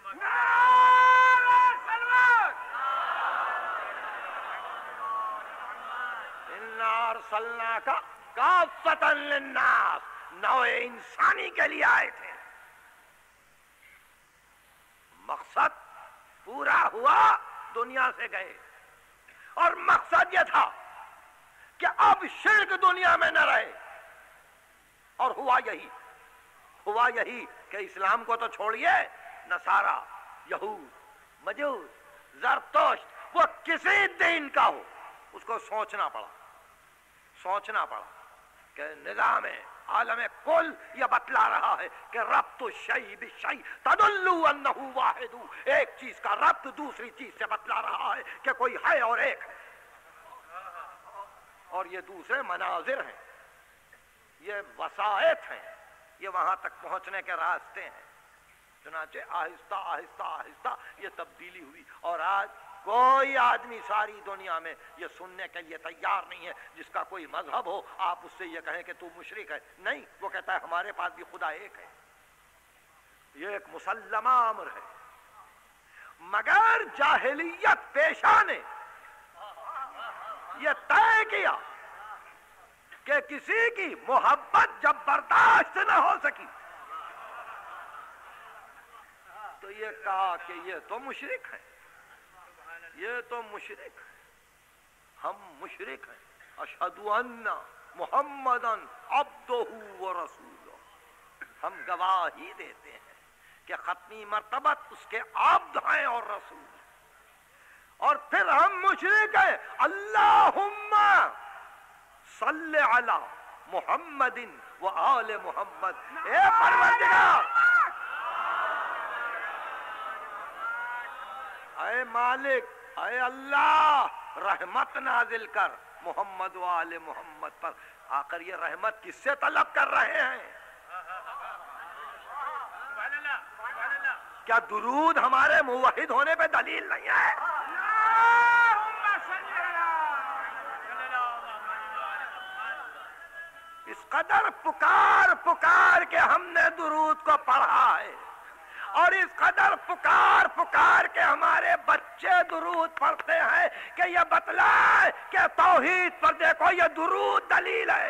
Speaker 1: اِنَّا أَرْسَلْنَاكَ كَافَّةً لِلنَّاسِ، نوع انسانی کے لیے آئے تھے. مقصد پورا ہوا، دنیا سے گئے، اور مقصد یہ تھا کہ اب شرک دنیا میں نہ رہے. اور ہوا یہی کہ اسلام کو تو چھوڑیے، نصارہ، یہود، مجوس، زرتشت، وہ کسی دین کا ہو، اس کو سوچنا پڑا کہ نظام عالم کل یہ بتلا رہا ہے کہ ربط الشیء بالشیء تدل انہ واحد. ایک چیز کا ربط دوسری چیز سے بتلا رہا ہے کہ کوئی ہے اور ایک ہے. اور یہ دوسرے مناظر ہیں، یہ وسائط ہیں، یہ وہاں تک پہنچنے کے راستے ہیں. چنانچہ آہستہ آہستہ آہستہ یہ تبدیلی ہوئی. اور آج کوئی آدمی ساری دنیا میں یہ سننے کے لیے تیار نہیں ہے جس کا کوئی مذہب ہو آپ اس سے یہ کہیں کہ تو مشرک ہے. نہیں، وہ کہتا ہے ہمارے پاس بھی خدا ایک ہے. یہ ایک مسلمہ امر ہے. مگر جاہلیت پیشہ نے یہ طے کیا کہ کسی کی محبت جب برداشت نہ ہو سکی تو یہ کہا کہ یہ تو مشرک ہے، یہ تو مشرک ہے، ہم مشرک ہیں. اشہد ان محمدً عبدہ ورسولہ، ہم گواہی دیتے ہیں کہ ختمی مرتبت اس کے عبد ہیں اور رسول. اور پھر ہم مشرک ہیں. اللہم صلی علی محمد و آل محمد. اے پروردگار، اے مالک، اے اللہ، رحمت نازل کر محمد و آل محمد پر. آخر یہ رحمت کس سے طلب کر رہے ہیں؟ کیا درود ہمارے موحد ہونے پہ دلیل نہیں ہے؟ اس قدر پکار پکار کے ہم نے درود کو پڑھا ہے، اور اس قدر پکار پکار کے ہمارے بچے درود پڑھتے ہیں کہ یہ بتلائے کہ توحید پر دیکھو یہ درود دلیل ہے۔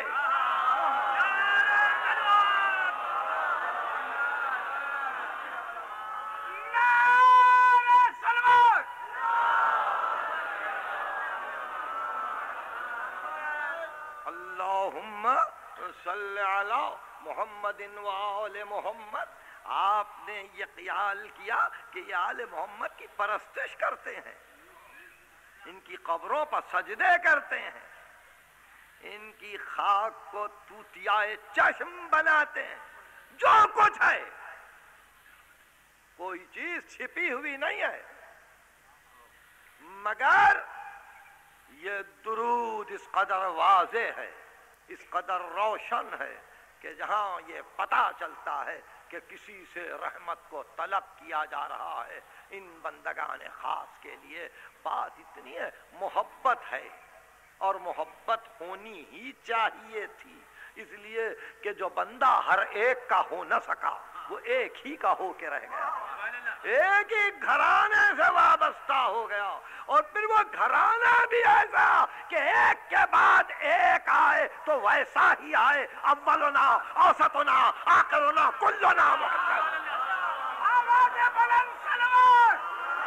Speaker 1: اللہم صلی علی محمد و آل محمد۔ آپ نے یہ خیال کیا کہ یہ آل محمد کی پرستش کرتے ہیں، ان کی قبروں پر سجدے کرتے ہیں، ان کی خاک کو توتیائے چشم بناتے ہیں۔ جو کچھ ہے کوئی چیز چھپی ہوئی نہیں ہے، مگر یہ درود اس قدر واضح ہے، اس قدر روشن ہے کہ جہاں یہ پتہ چلتا ہے کہ کسی سے رحمت کو طلب کیا جا رہا ہے ان بندگان خاص کے لیے۔ بات اتنی ہے، محبت ہے، اور محبت ہونی ہی چاہیے تھی، اس لیے کہ جو بندہ ہر ایک کا ہو نہ سکا وہ ایک ہی کا ہو کے رہ گیا، ایک ہی گھرانے سے وابستہ ہو گیا، اور پھر وہ گھرانہ بھی ایسا کہ ایک کے بعد ایک آئے تو ویسا ہی آئے، اولنا اوسطنا آخرنا کلنا محمد۔ آواز بلند صلوات۔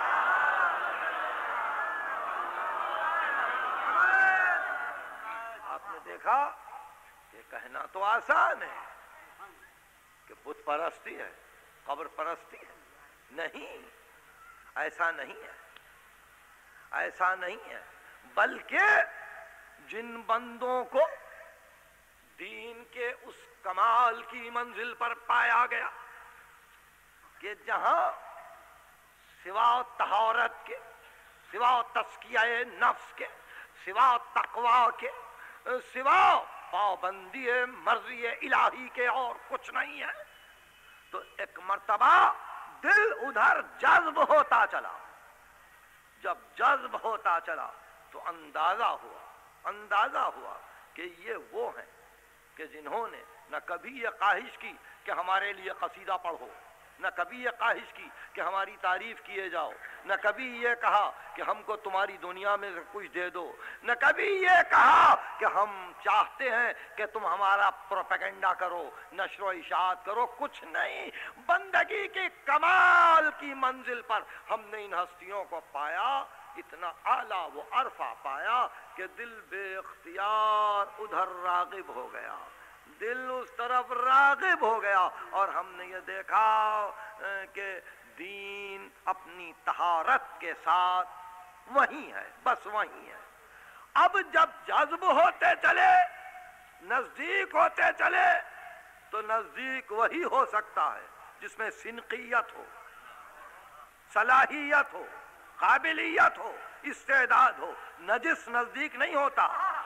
Speaker 1: آپ نے دیکھا کہ کہنا تو آسان ہے کہ بت پرستی ہے، قبر پرستی ہے، نہیں، ایسا نہیں ہے، ایسا نہیں ہے، بلکہ جن بندوں کو دین کے اس کمال کی منزل پر پایا گیا کہ جہاں سوا طہارت کے، سوا تزکیہ نفس کے، سوا تقوی کے، سوا پابندی مرضی الہی کے اور کچھ نہیں ہے، تو ایک مرتبہ دل ادھر جذب ہوتا چلا۔ جب جذب ہوتا چلا تو اندازہ ہوا کہ یہ وہ ہیں کہ جنہوں نے نہ کبھی یہ خواہش کی کہ ہمارے لیے قصیدہ پڑھو، نہ کبھی یہ خواہش کی کہ ہماری تعریف کیے جاؤ، نہ کبھی یہ کہا کہ ہم کو تمہاری دنیا میں سے کچھ دے دو، نہ کبھی یہ کہا کہ ہم چاہتے ہیں کہ تم ہمارا پروپیگنڈا کرو، نشر و اشاعت کرو، کچھ نہیں۔ بندگی کی کمال کی منزل پر ہم نے ان ہستیوں کو پایا، اتنا اعلیٰ وہ عرفہ پایا کہ دل بے اختیار ادھر راغب ہو گیا، دل اس طرف راغب ہو گیا، اور ہم نے یہ دیکھا کہ دین اپنی طہارت کے ساتھ وہیں ہے، بس وہیں ہے۔ اب جب جذب ہوتے چلے، نزدیک ہوتے چلے، تو نزدیک وہی ہو سکتا ہے جس میں سنقیت ہو، صلاحیت ہو، قابلیت ہو، استعداد ہو۔ نجس نزدیک نہیں ہوتا،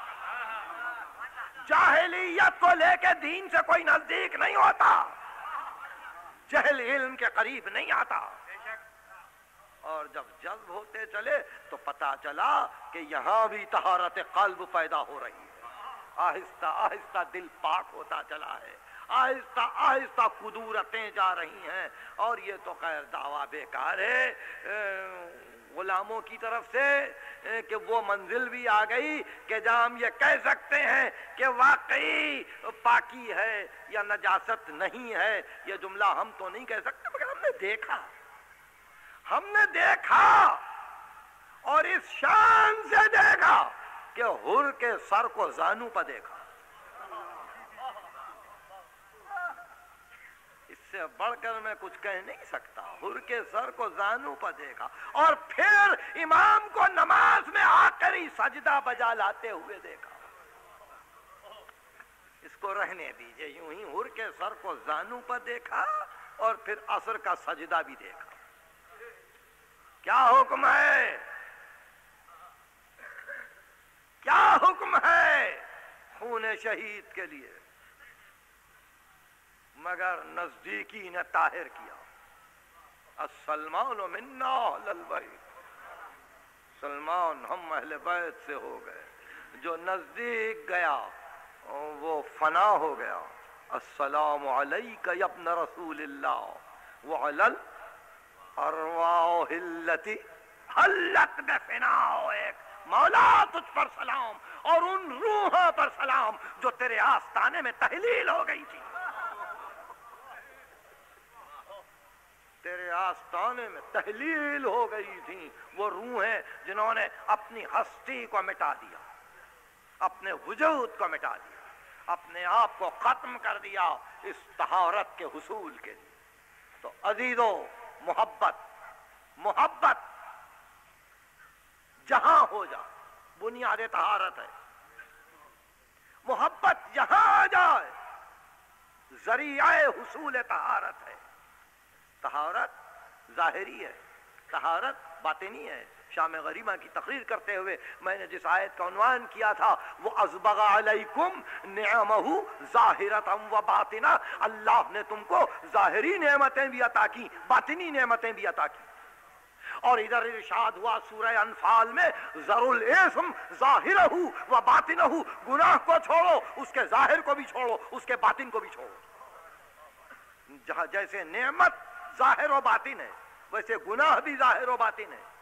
Speaker 1: جاہلیت کو لے کے دین سے کوئی نزدیک نہیں ہوتا، جہل علم کے قریب نہیں آتا۔ اور جب جذب ہوتے چلے تو پتا چلا کہ یہاں بھی طہارت قلب پیدا ہو رہی ہے، آہستہ آہستہ دل پاک ہوتا چلا ہے، آہستہ آہستہ قدورتیں جا رہی ہیں۔ اور یہ تو خیر دعویٰ بیکار ہے غلاموں کی طرف سے کہ وہ منزل بھی آ گئی کہ جہاں ہم یہ کہہ سکتے ہیں کہ واقعی پاکی ہے یا نجاست نہیں ہے۔ یہ جملہ ہم تو نہیں کہہ سکتے، مگر ہم نے دیکھا اور اس شان سے دیکھا کہ حر کے سر کو زانو پر دیکھا۔ اس سے بڑھ کر میں کچھ کہہ نہیں سکتا۔ حر کے سر کو زانو پر دیکھا، اور پھر امام کو نماز میں آخری سجدہ بجا لاتے ہوئے دیکھا۔ اس کو رہنے دیجئے، یوں ہی حر کے سر کو زانو پر دیکھا اور پھر عصر کا سجدہ بھی دیکھا۔ کیا حکم ہے؟ کیا حکم ہے خون شہید کے لیے؟ مگر نزدیکی نے طاہر کیا۔ السلمان منا اہل البیت، سلمان ہم اہل بیت سے ہو گئے، جو نزدیک گیا وہ فنا ہو گیا۔ السلام علیک یا ابن رسول اللہ وعلی الارواح التی حلت بفنائک، مولا تجھ پر سلام اور ان روحوں پر سلام جو تیرے آستانے میں تحلیل ہو گئی تھی، تیرے آستانے میں تحلیل ہو گئی تھی، وہ روحیں جنہوں نے اپنی ہستی کو مٹا دیا، اپنے وجود کو مٹا دیا، اپنے آپ کو ختم کر دیا اس طہارت کے حصول کے لیے۔ تو عزیزو، محبت جہاں ہو جائے بنیاد طہارت ہے، محبت جہاں آ جائے ذریعہ حصول طہارت ہے۔ طہارت ظاہری ہے، طہارت باطنی ہے۔ شام غریبہ کی تقریر کرتے ہوئے میں نے جس آیت کا عنوان کیا تھا وہ اسبغ علیکم نعمہ ظاہرۃ و باطنہ، اللہ نے تم کو ظاہری نعمتیں بھی عطا کی، باطنی نعمتیں بھی عطا کی۔ اور ادھر ارشاد ہوا سورہ انفال میں ذر الاسم ظاہرہ و باطنہ، گناہ کو چھوڑو، اس کے ظاہر کو بھی چھوڑو، اس کے باطن کو بھی چھوڑو۔ جہاں جیسے نعمت ظاہر و باطن ہے ویسے گناہ بھی ظاہر و باطن ہے،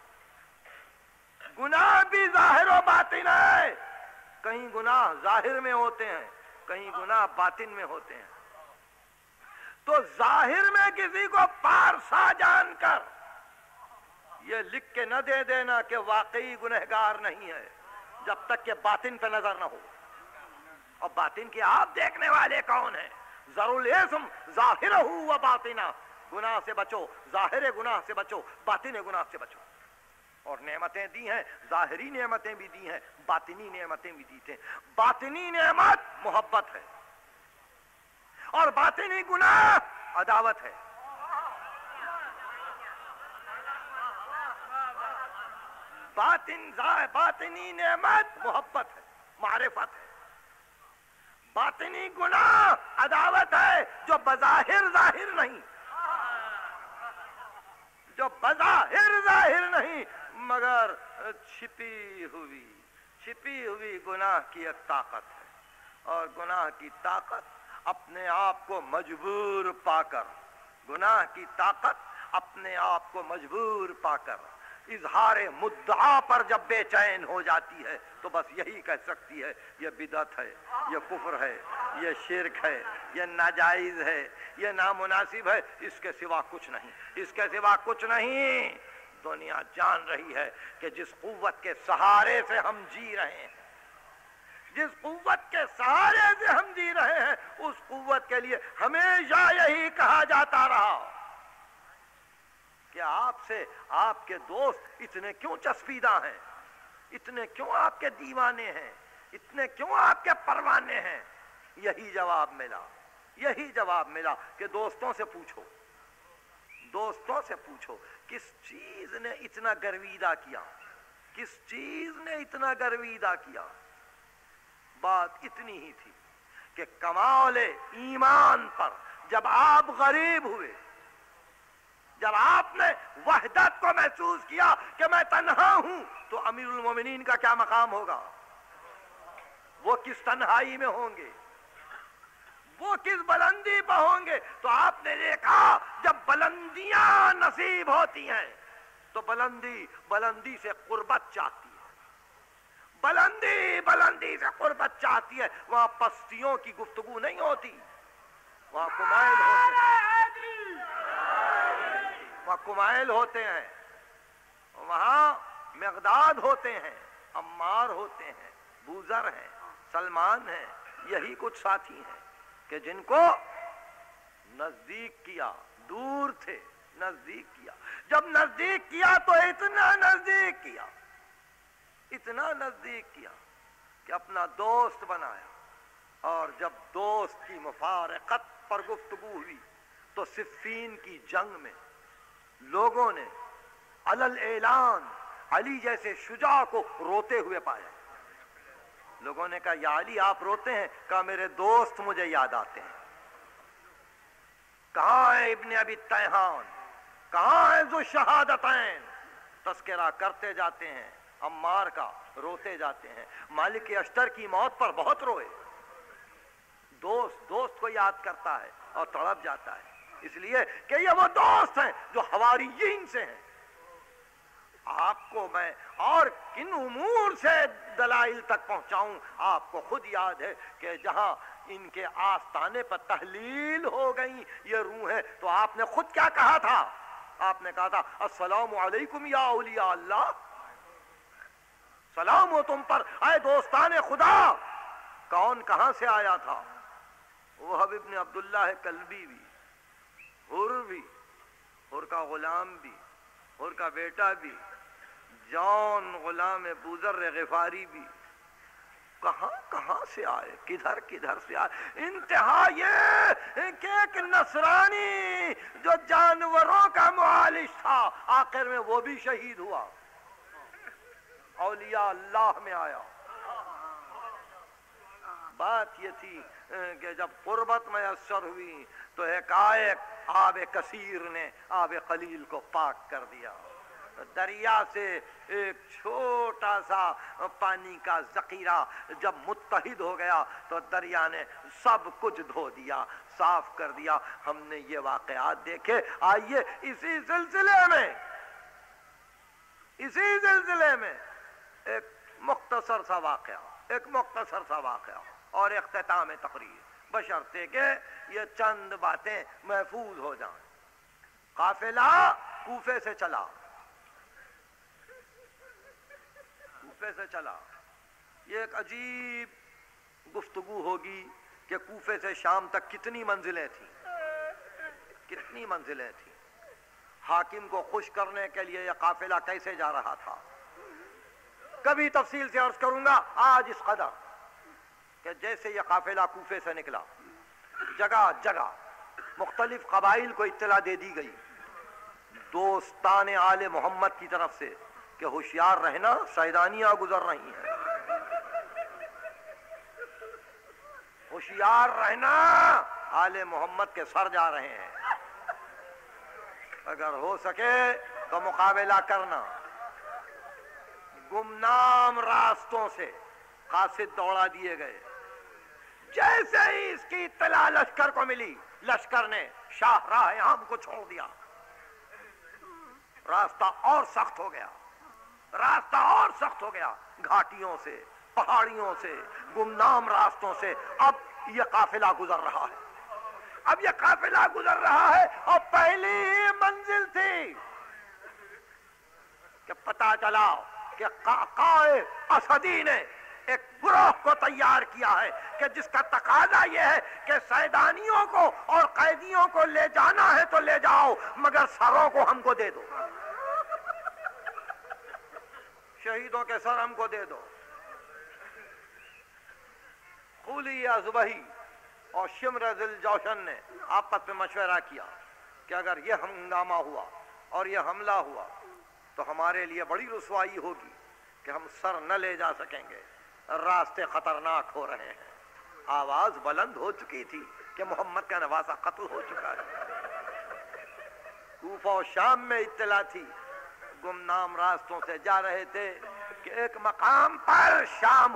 Speaker 1: گناہ بھی ظاہر و باطن ہے۔ کہیں گناہ ظاہر میں ہوتے ہیں، کہیں گناہ باطن میں ہوتے ہیں۔ تو ظاہر میں کسی کو پارسا جان کر یہ لکھ کے نہ دے دینا کہ واقعی گنہگار نہیں ہے جب تک کہ باطن پہ نظر نہ ہو۔ اور باطن کی آپ دیکھنے والے کون ہیں؟ ذر الاسم ظاہرہ و باطنہ، گناہ سے بچو، ظاہر گناہ سے بچو، باطن گناہ سے بچو۔ اور نعمتیں دی ہیں، ظاہری نعمتیں بھی دی ہیں، باطنی نعمتیں بھی دی ہیں۔ باطنی نعمت محبت ہے اور باطنی گناہ عداوت ہے۔ باطنی نعمت محبت ہے، معرفت ہے، باطنی گناہ عداوت ہے جو بظاہر ظاہر نہیں، جو بظاہر ظاہر نہیں مگر چھپی ہوئی گناہ کی ایک طاقت ہے۔ اور گناہ کی طاقت اپنے آپ کو مجبور پا کر، گناہ کی طاقت اپنے آپ کو مجبور پا کر اظہار مدعا پر جب بے چین ہو جاتی ہے تو بس یہی کہہ سکتی ہے یہ بدعت ہے، یہ کفر ہے، یہ شرک ہے، یہ ناجائز ہے، یہ نامناسب ہے، اس کے سوا کچھ نہیں، اس کے سوا کچھ نہیں۔ دنیا جان رہی ہے کہ جس قوت کے سہارے سے ہم جی رہے ہیں، جس قوت کے سہارے سے ہم جی رہے ہیں، اس قوت کے لیے ہمیشہ یہی کہا جاتا رہا کہ آپ سے آپ کے دوست اتنے کیوں چسپیدہ ہیں، اتنے کیوں آپ کے دیوانے ہیں، اتنے کیوں آپ کے پروانے ہیں۔ یہی جواب ملا کہ دوستوں سے پوچھو، دوستوں سے پوچھو کس چیز نے اتنا گرویدہ کیا، کس چیز نے اتنا گرویدہ کیا۔ بات اتنی ہی تھی کہ کمال ایمان پر جب آپ غریب ہوئے، جب آپ نے وحدت کو محسوس کیا کہ میں تنہا ہوں، تو امیر المومنین کا کیا مقام ہوگا؟ وہ کس تنہائی میں ہوں گے، وہ کس بلندی پہ ہوں گے؟ تو آپ نے دیکھا جب بلندیاں نصیب ہوتی ہیں تو بلندی سے قربت چاہتی ہے، بلندی سے قربت چاہتی ہے۔ وہاں پستیوں کی گفتگو نہیں ہوتی، وہاں کمائل ہوتے ہیں، وہاں مقداد ہوتے ہیں، عمار ہوتے ہیں، بوذر ہیں، سلمان ہیں۔ یہی کچھ ساتھی ہیں کہ جن کو نزدیک کیا، دور تھے نزدیک کیا، جب نزدیک کیا تو اتنا نزدیک کیا کہ اپنا دوست بنایا۔ اور جب دوست کی مفارقت پر گفتگو ہوئی تو صفین کی جنگ میں لوگوں نے علل اعلان علی جیسے شجاع کو روتے ہوئے پایا۔ لوگوں نے کہا یا علی آپ روتے ہیں؟ کہا میرے دوست مجھے یاد آتے ہیں۔ کہاں ہے ابن ابی تیہان؟
Speaker 3: کہاں ہے ذو شہادتین؟ تذکرہ کرتے جاتے ہیں عمار کا، روتے جاتے ہیں، مالک اشتر کی موت پر بہت روئے، دوست کو یاد کرتا ہے اور تڑپ جاتا ہے، اس لیے کہ یہ وہ دوست ہیں جو حواریین سے ہیں۔ آپ کو میں اور کن امور سے دلائل تک پہنچاؤں؟ آپ کو خود یاد ہے کہ جہاں ان کے آستانے پر تحلیل ہو گئی یہ روح ہے، تو آپ نے خود کیا کہا تھا؟ آپ نے کہا تھا السلام علیکم یا اولیاء اللہ، سلام ہو تم پر اے دوستان خدا۔ کون کہاں سے آیا تھا؟ وہب ابن عبداللہ کلبی بھی، حر کا غلام بھی، حر کا بیٹا بھی، جون غلام بوذر غفاری بھی، کہاں سے آئے، کدھر سے آئے؟ انتہا یہ کہ ایک نصرانی جو جانوروں کا معالج تھا آخر میں وہ بھی شہید ہوا، اولیاء اللہ میں آیا۔ بات یہ تھی کہ جب قربت میسر ہوئی تو ایک آب کثیر نے آب قلیل کو پاک کر دیا، دریا سے ایک چھوٹا سا پانی کا ذخیرہ جب متحد ہو گیا تو دریا نے سب کچھ دھو دیا، صاف کر دیا۔ ہم نے یہ واقعات دیکھے۔ آئیے اسی سلسلے میں ایک مختصر سا واقعہ اور اختتام تقریر، بشرطے کہ یہ چند باتیں محفوظ ہو جائیں۔ قافلہ کوفے سے چلا، یہ ایک عجیب گفتگو ہوگی کہ کوفے سے شام تک کتنی منزلیں تھیں، حاکم کو خوش کرنے کے لیے یہ قافلہ کیسے جا رہا تھا، کبھی تفصیل سے عرض کروں گا، آج اس قدر کہ جیسے یہ قافلہ کوفے سے نکلا، جگہ جگہ مختلف قبائل کو اطلاع دے دی گئی دوستان آل محمد کی طرف سے کہ ہوشیار رہنا، سیدانیاں گزر رہی ہیں، ہوشیار رہنا، آل محمد کے سر جا رہے ہیں، اگر ہو سکے تو مقابلہ کرنا۔ گمنام راستوں سے قاصد دوڑا دیے گئے، جیسے ہی اس کی اطلاع لشکر کو ملی، لشکر نے شاہراہ عام کو چھوڑ دیا، راستہ اور سخت ہو گیا، گھاٹیوں سے، پہاڑیوں سے، گمنام راستوں سے اب یہ قافلہ گزر رہا ہے، اور پہلی ہی منزل تھی کہ پتہ چلا کہ قعقاع اسدی نے ایک گروہ کو تیار کیا ہے کہ جس کا تقاضا یہ ہے کہ سیدانیوں کو اور قیدیوں کو لے جانا ہے تو لے جاؤ، مگر سروں کو ہم کو دے دو، شہیدوں کے سر ہم کو دے دو۔ خولی ازبہی اور شمر ذل جوشن نے آپس میں مشورہ کیا کہ اگر یہ ہنگامہ ہوا اور یہ حملہ ہوا تو ہمارے لیے بڑی رسوائی ہوگی کہ ہم سر نہ لے جا سکیں گے، راستے خطرناک ہو رہے ہیں۔ آواز بلند ہو چکی تھی کہ محمد کا نواسہ قتل ہو چکا ہے۔ کوفہ و شام میں اطلاع تھی، گمنام راستوں سے جا رہے تھے کہ ایک مقام پر شام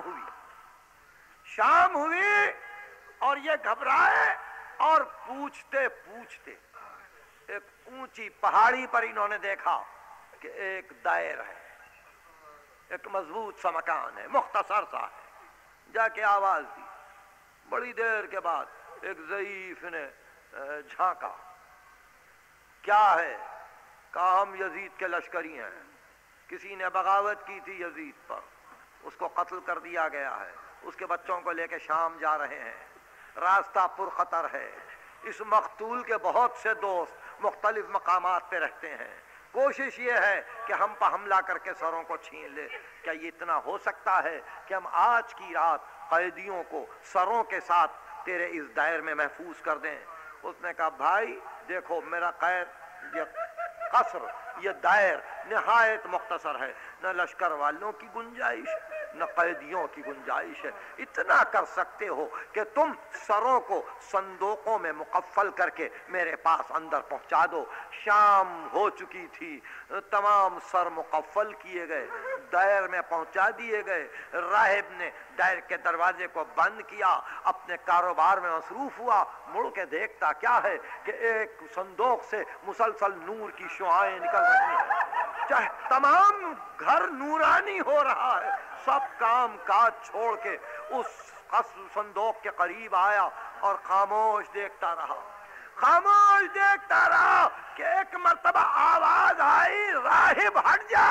Speaker 3: ہوئی اور یہ گھبرائے، اور پوچھتے ایک اونچی پہاڑی پر انہوں نے دیکھا کہ ایک دائر ہے، ایک مضبوط سا مکان ہے، مختصر سا ہے۔ جا کے آواز دی، بڑی دیر کے بعد ایک ضعیف نے جھانکا، کیا ہے؟ کہا ہم یزید کے لشکری ہیں، کسی نے بغاوت کی تھی یزید پر، اس کو قتل کر دیا گیا ہے، اس کے بچوں کو لے کے شام جا رہے ہیں، راستہ پرخطر ہے، اس مقتول کے بہت سے دوست مختلف مقامات پہ رہتے ہیں، کوشش یہ ہے کہ ہم پر حملہ کر کے سروں کو چھین لے، کیا یہ اتنا ہو سکتا ہے کہ ہم آج کی رات قیدیوں کو سروں کے ساتھ تیرے اس دائر میں محفوظ کر دیں؟ اس نے کہا بھائی دیکھو، میرا قید، یہ قصر، یہ دائر نہایت مختصر ہے، نہ لشکر والوں کی گنجائش نہ قیدیوں کی گنجائش ہے. اتنا کر سکتے ہو کہ تم سروں کو صندوقوں میں مقفل کر کے میرے پاس اندر پہنچا دو. شام ہو چکی تھی، تمام سر مقفل کیے گئے، دائر میں پہنچا دیے گئے. راہب نے دائر کے دروازے کو بند کیا، اپنے کاروبار میں مصروف ہوا. مڑ کے دیکھتا کیا ہے کہ ایک صندوق سے مسلسل نور کی شعاعیں نکل رہی ہیں. چاہے تمام گھر نورانی ہو رہا ہے. سب کام کاج چھوڑ کے اس صندوق کے قریب آیا اور خاموش دیکھتا رہا. خاموش دیکھتا رہا کہ ایک مرتبہ آواز آئی، راہب ہٹ جا،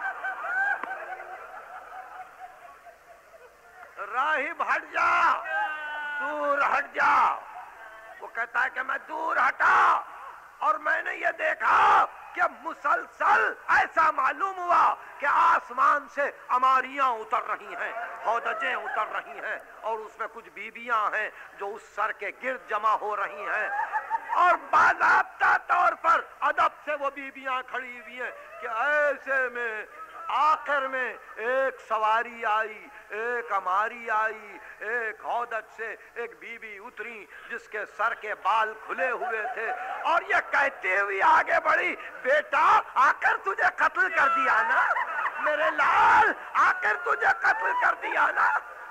Speaker 3: راہب ہٹ جا، دور ہٹ جا. وہ کہتا ہے کہ میں دور ہٹا اور میں نے یہ دیکھا کہ مسلسل ایسا معلوم ہوا کہ آسمان سے عماریاں اتر رہی ہیں، ہودجیں اتر رہی ہیں، اور اس میں کچھ بیویاں ہیں جو اس سر کے گرد جمع ہو رہی ہیں، اور باضابطہ طور پر ادب سے وہ بیویاں کھڑی ہوئی ہیں کہ ایسے میں آخر میں ایک سواری آئی، ایک عماری آئی، ایک ہودج سے ایک بیوی اتری جس کے سر کے بال کھلے ہوئے تھے، اور یہ کہتے ہوئے آگے بڑھی، بیٹا آخر تجھے قتل کر دیا نا، میرے لال آخر تجھے قتل کر دیا نا.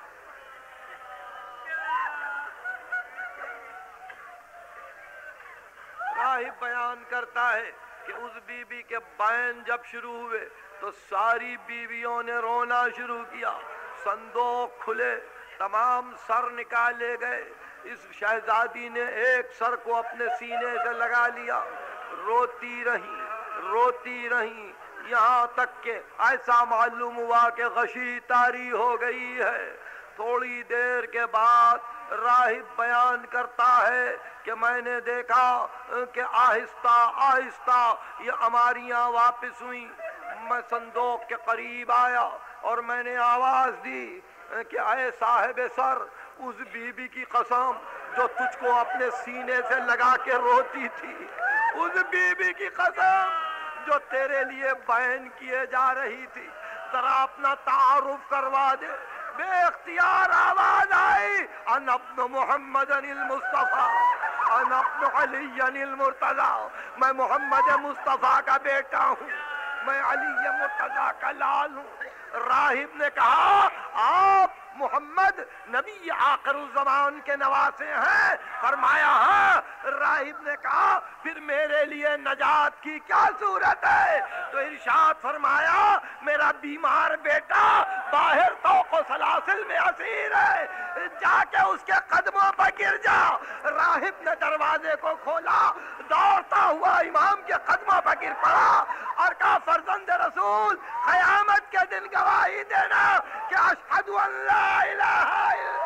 Speaker 3: راہب بیان کرتا ہے کہ اس بی بی کے بین جب شروع ہوئے تو ساری بیویوں نے رونا شروع کیا. صندوق کھلے، تمام سر نکالے گئے. اس شہزادی نے ایک سر کو اپنے سینے سے لگا لیا، روتی رہی روتی رہی، یہاں تک کہ ایسا معلوم ہوا کہ غشی طاری ہو گئی ہے. تھوڑی دیر کے بعد راہب بیان کرتا ہے کہ میں نے دیکھا کہ آہستہ آہستہ یہ عماریاں واپس ہوئیں. میں صندوق کے قریب آیا اور میں نے آواز دی کہ اے صاحب سر، اس بی بی کی قسم جو تجھ کو اپنے سینے سے لگا کے روتی تھی، اس بی بی کی قسم جو تیرے لیے بیان کیے جا رہی تھی، ذرا اپنا تعارف کروا دے. بے اختیار آواز آئی، انا ابن محمد المصطفیٰ، انا ابن علی المرتضیٰ، میں محمد مصطفیٰ کا بیٹا ہوں، میں علی مرتضیٰ کا لال ہوں. راہب نے کہا آپ محمد نبی آخر الزمان کے نواسے ہیں؟ فرمایا ہاں. راہب نے کہا پھر میرے لیے نجات کی کیا صورت ہے؟ تو ارشاد فرمایا میرا بیمار بیٹا باہر طوق و سلاسل میں اسیر ہے، جا کے اس کے قدموں پر گر جا. راہب نے دروازے کو کھولا، دوڑتا ہوا امام کے قدموں پر گر پڑا اور کہا فرزند رسول، قیامت کے دن گواہی دینا کہ اشہد ان لا الہ الا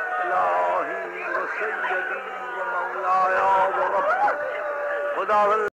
Speaker 3: الہی و سیدی و مولایا و رب خدا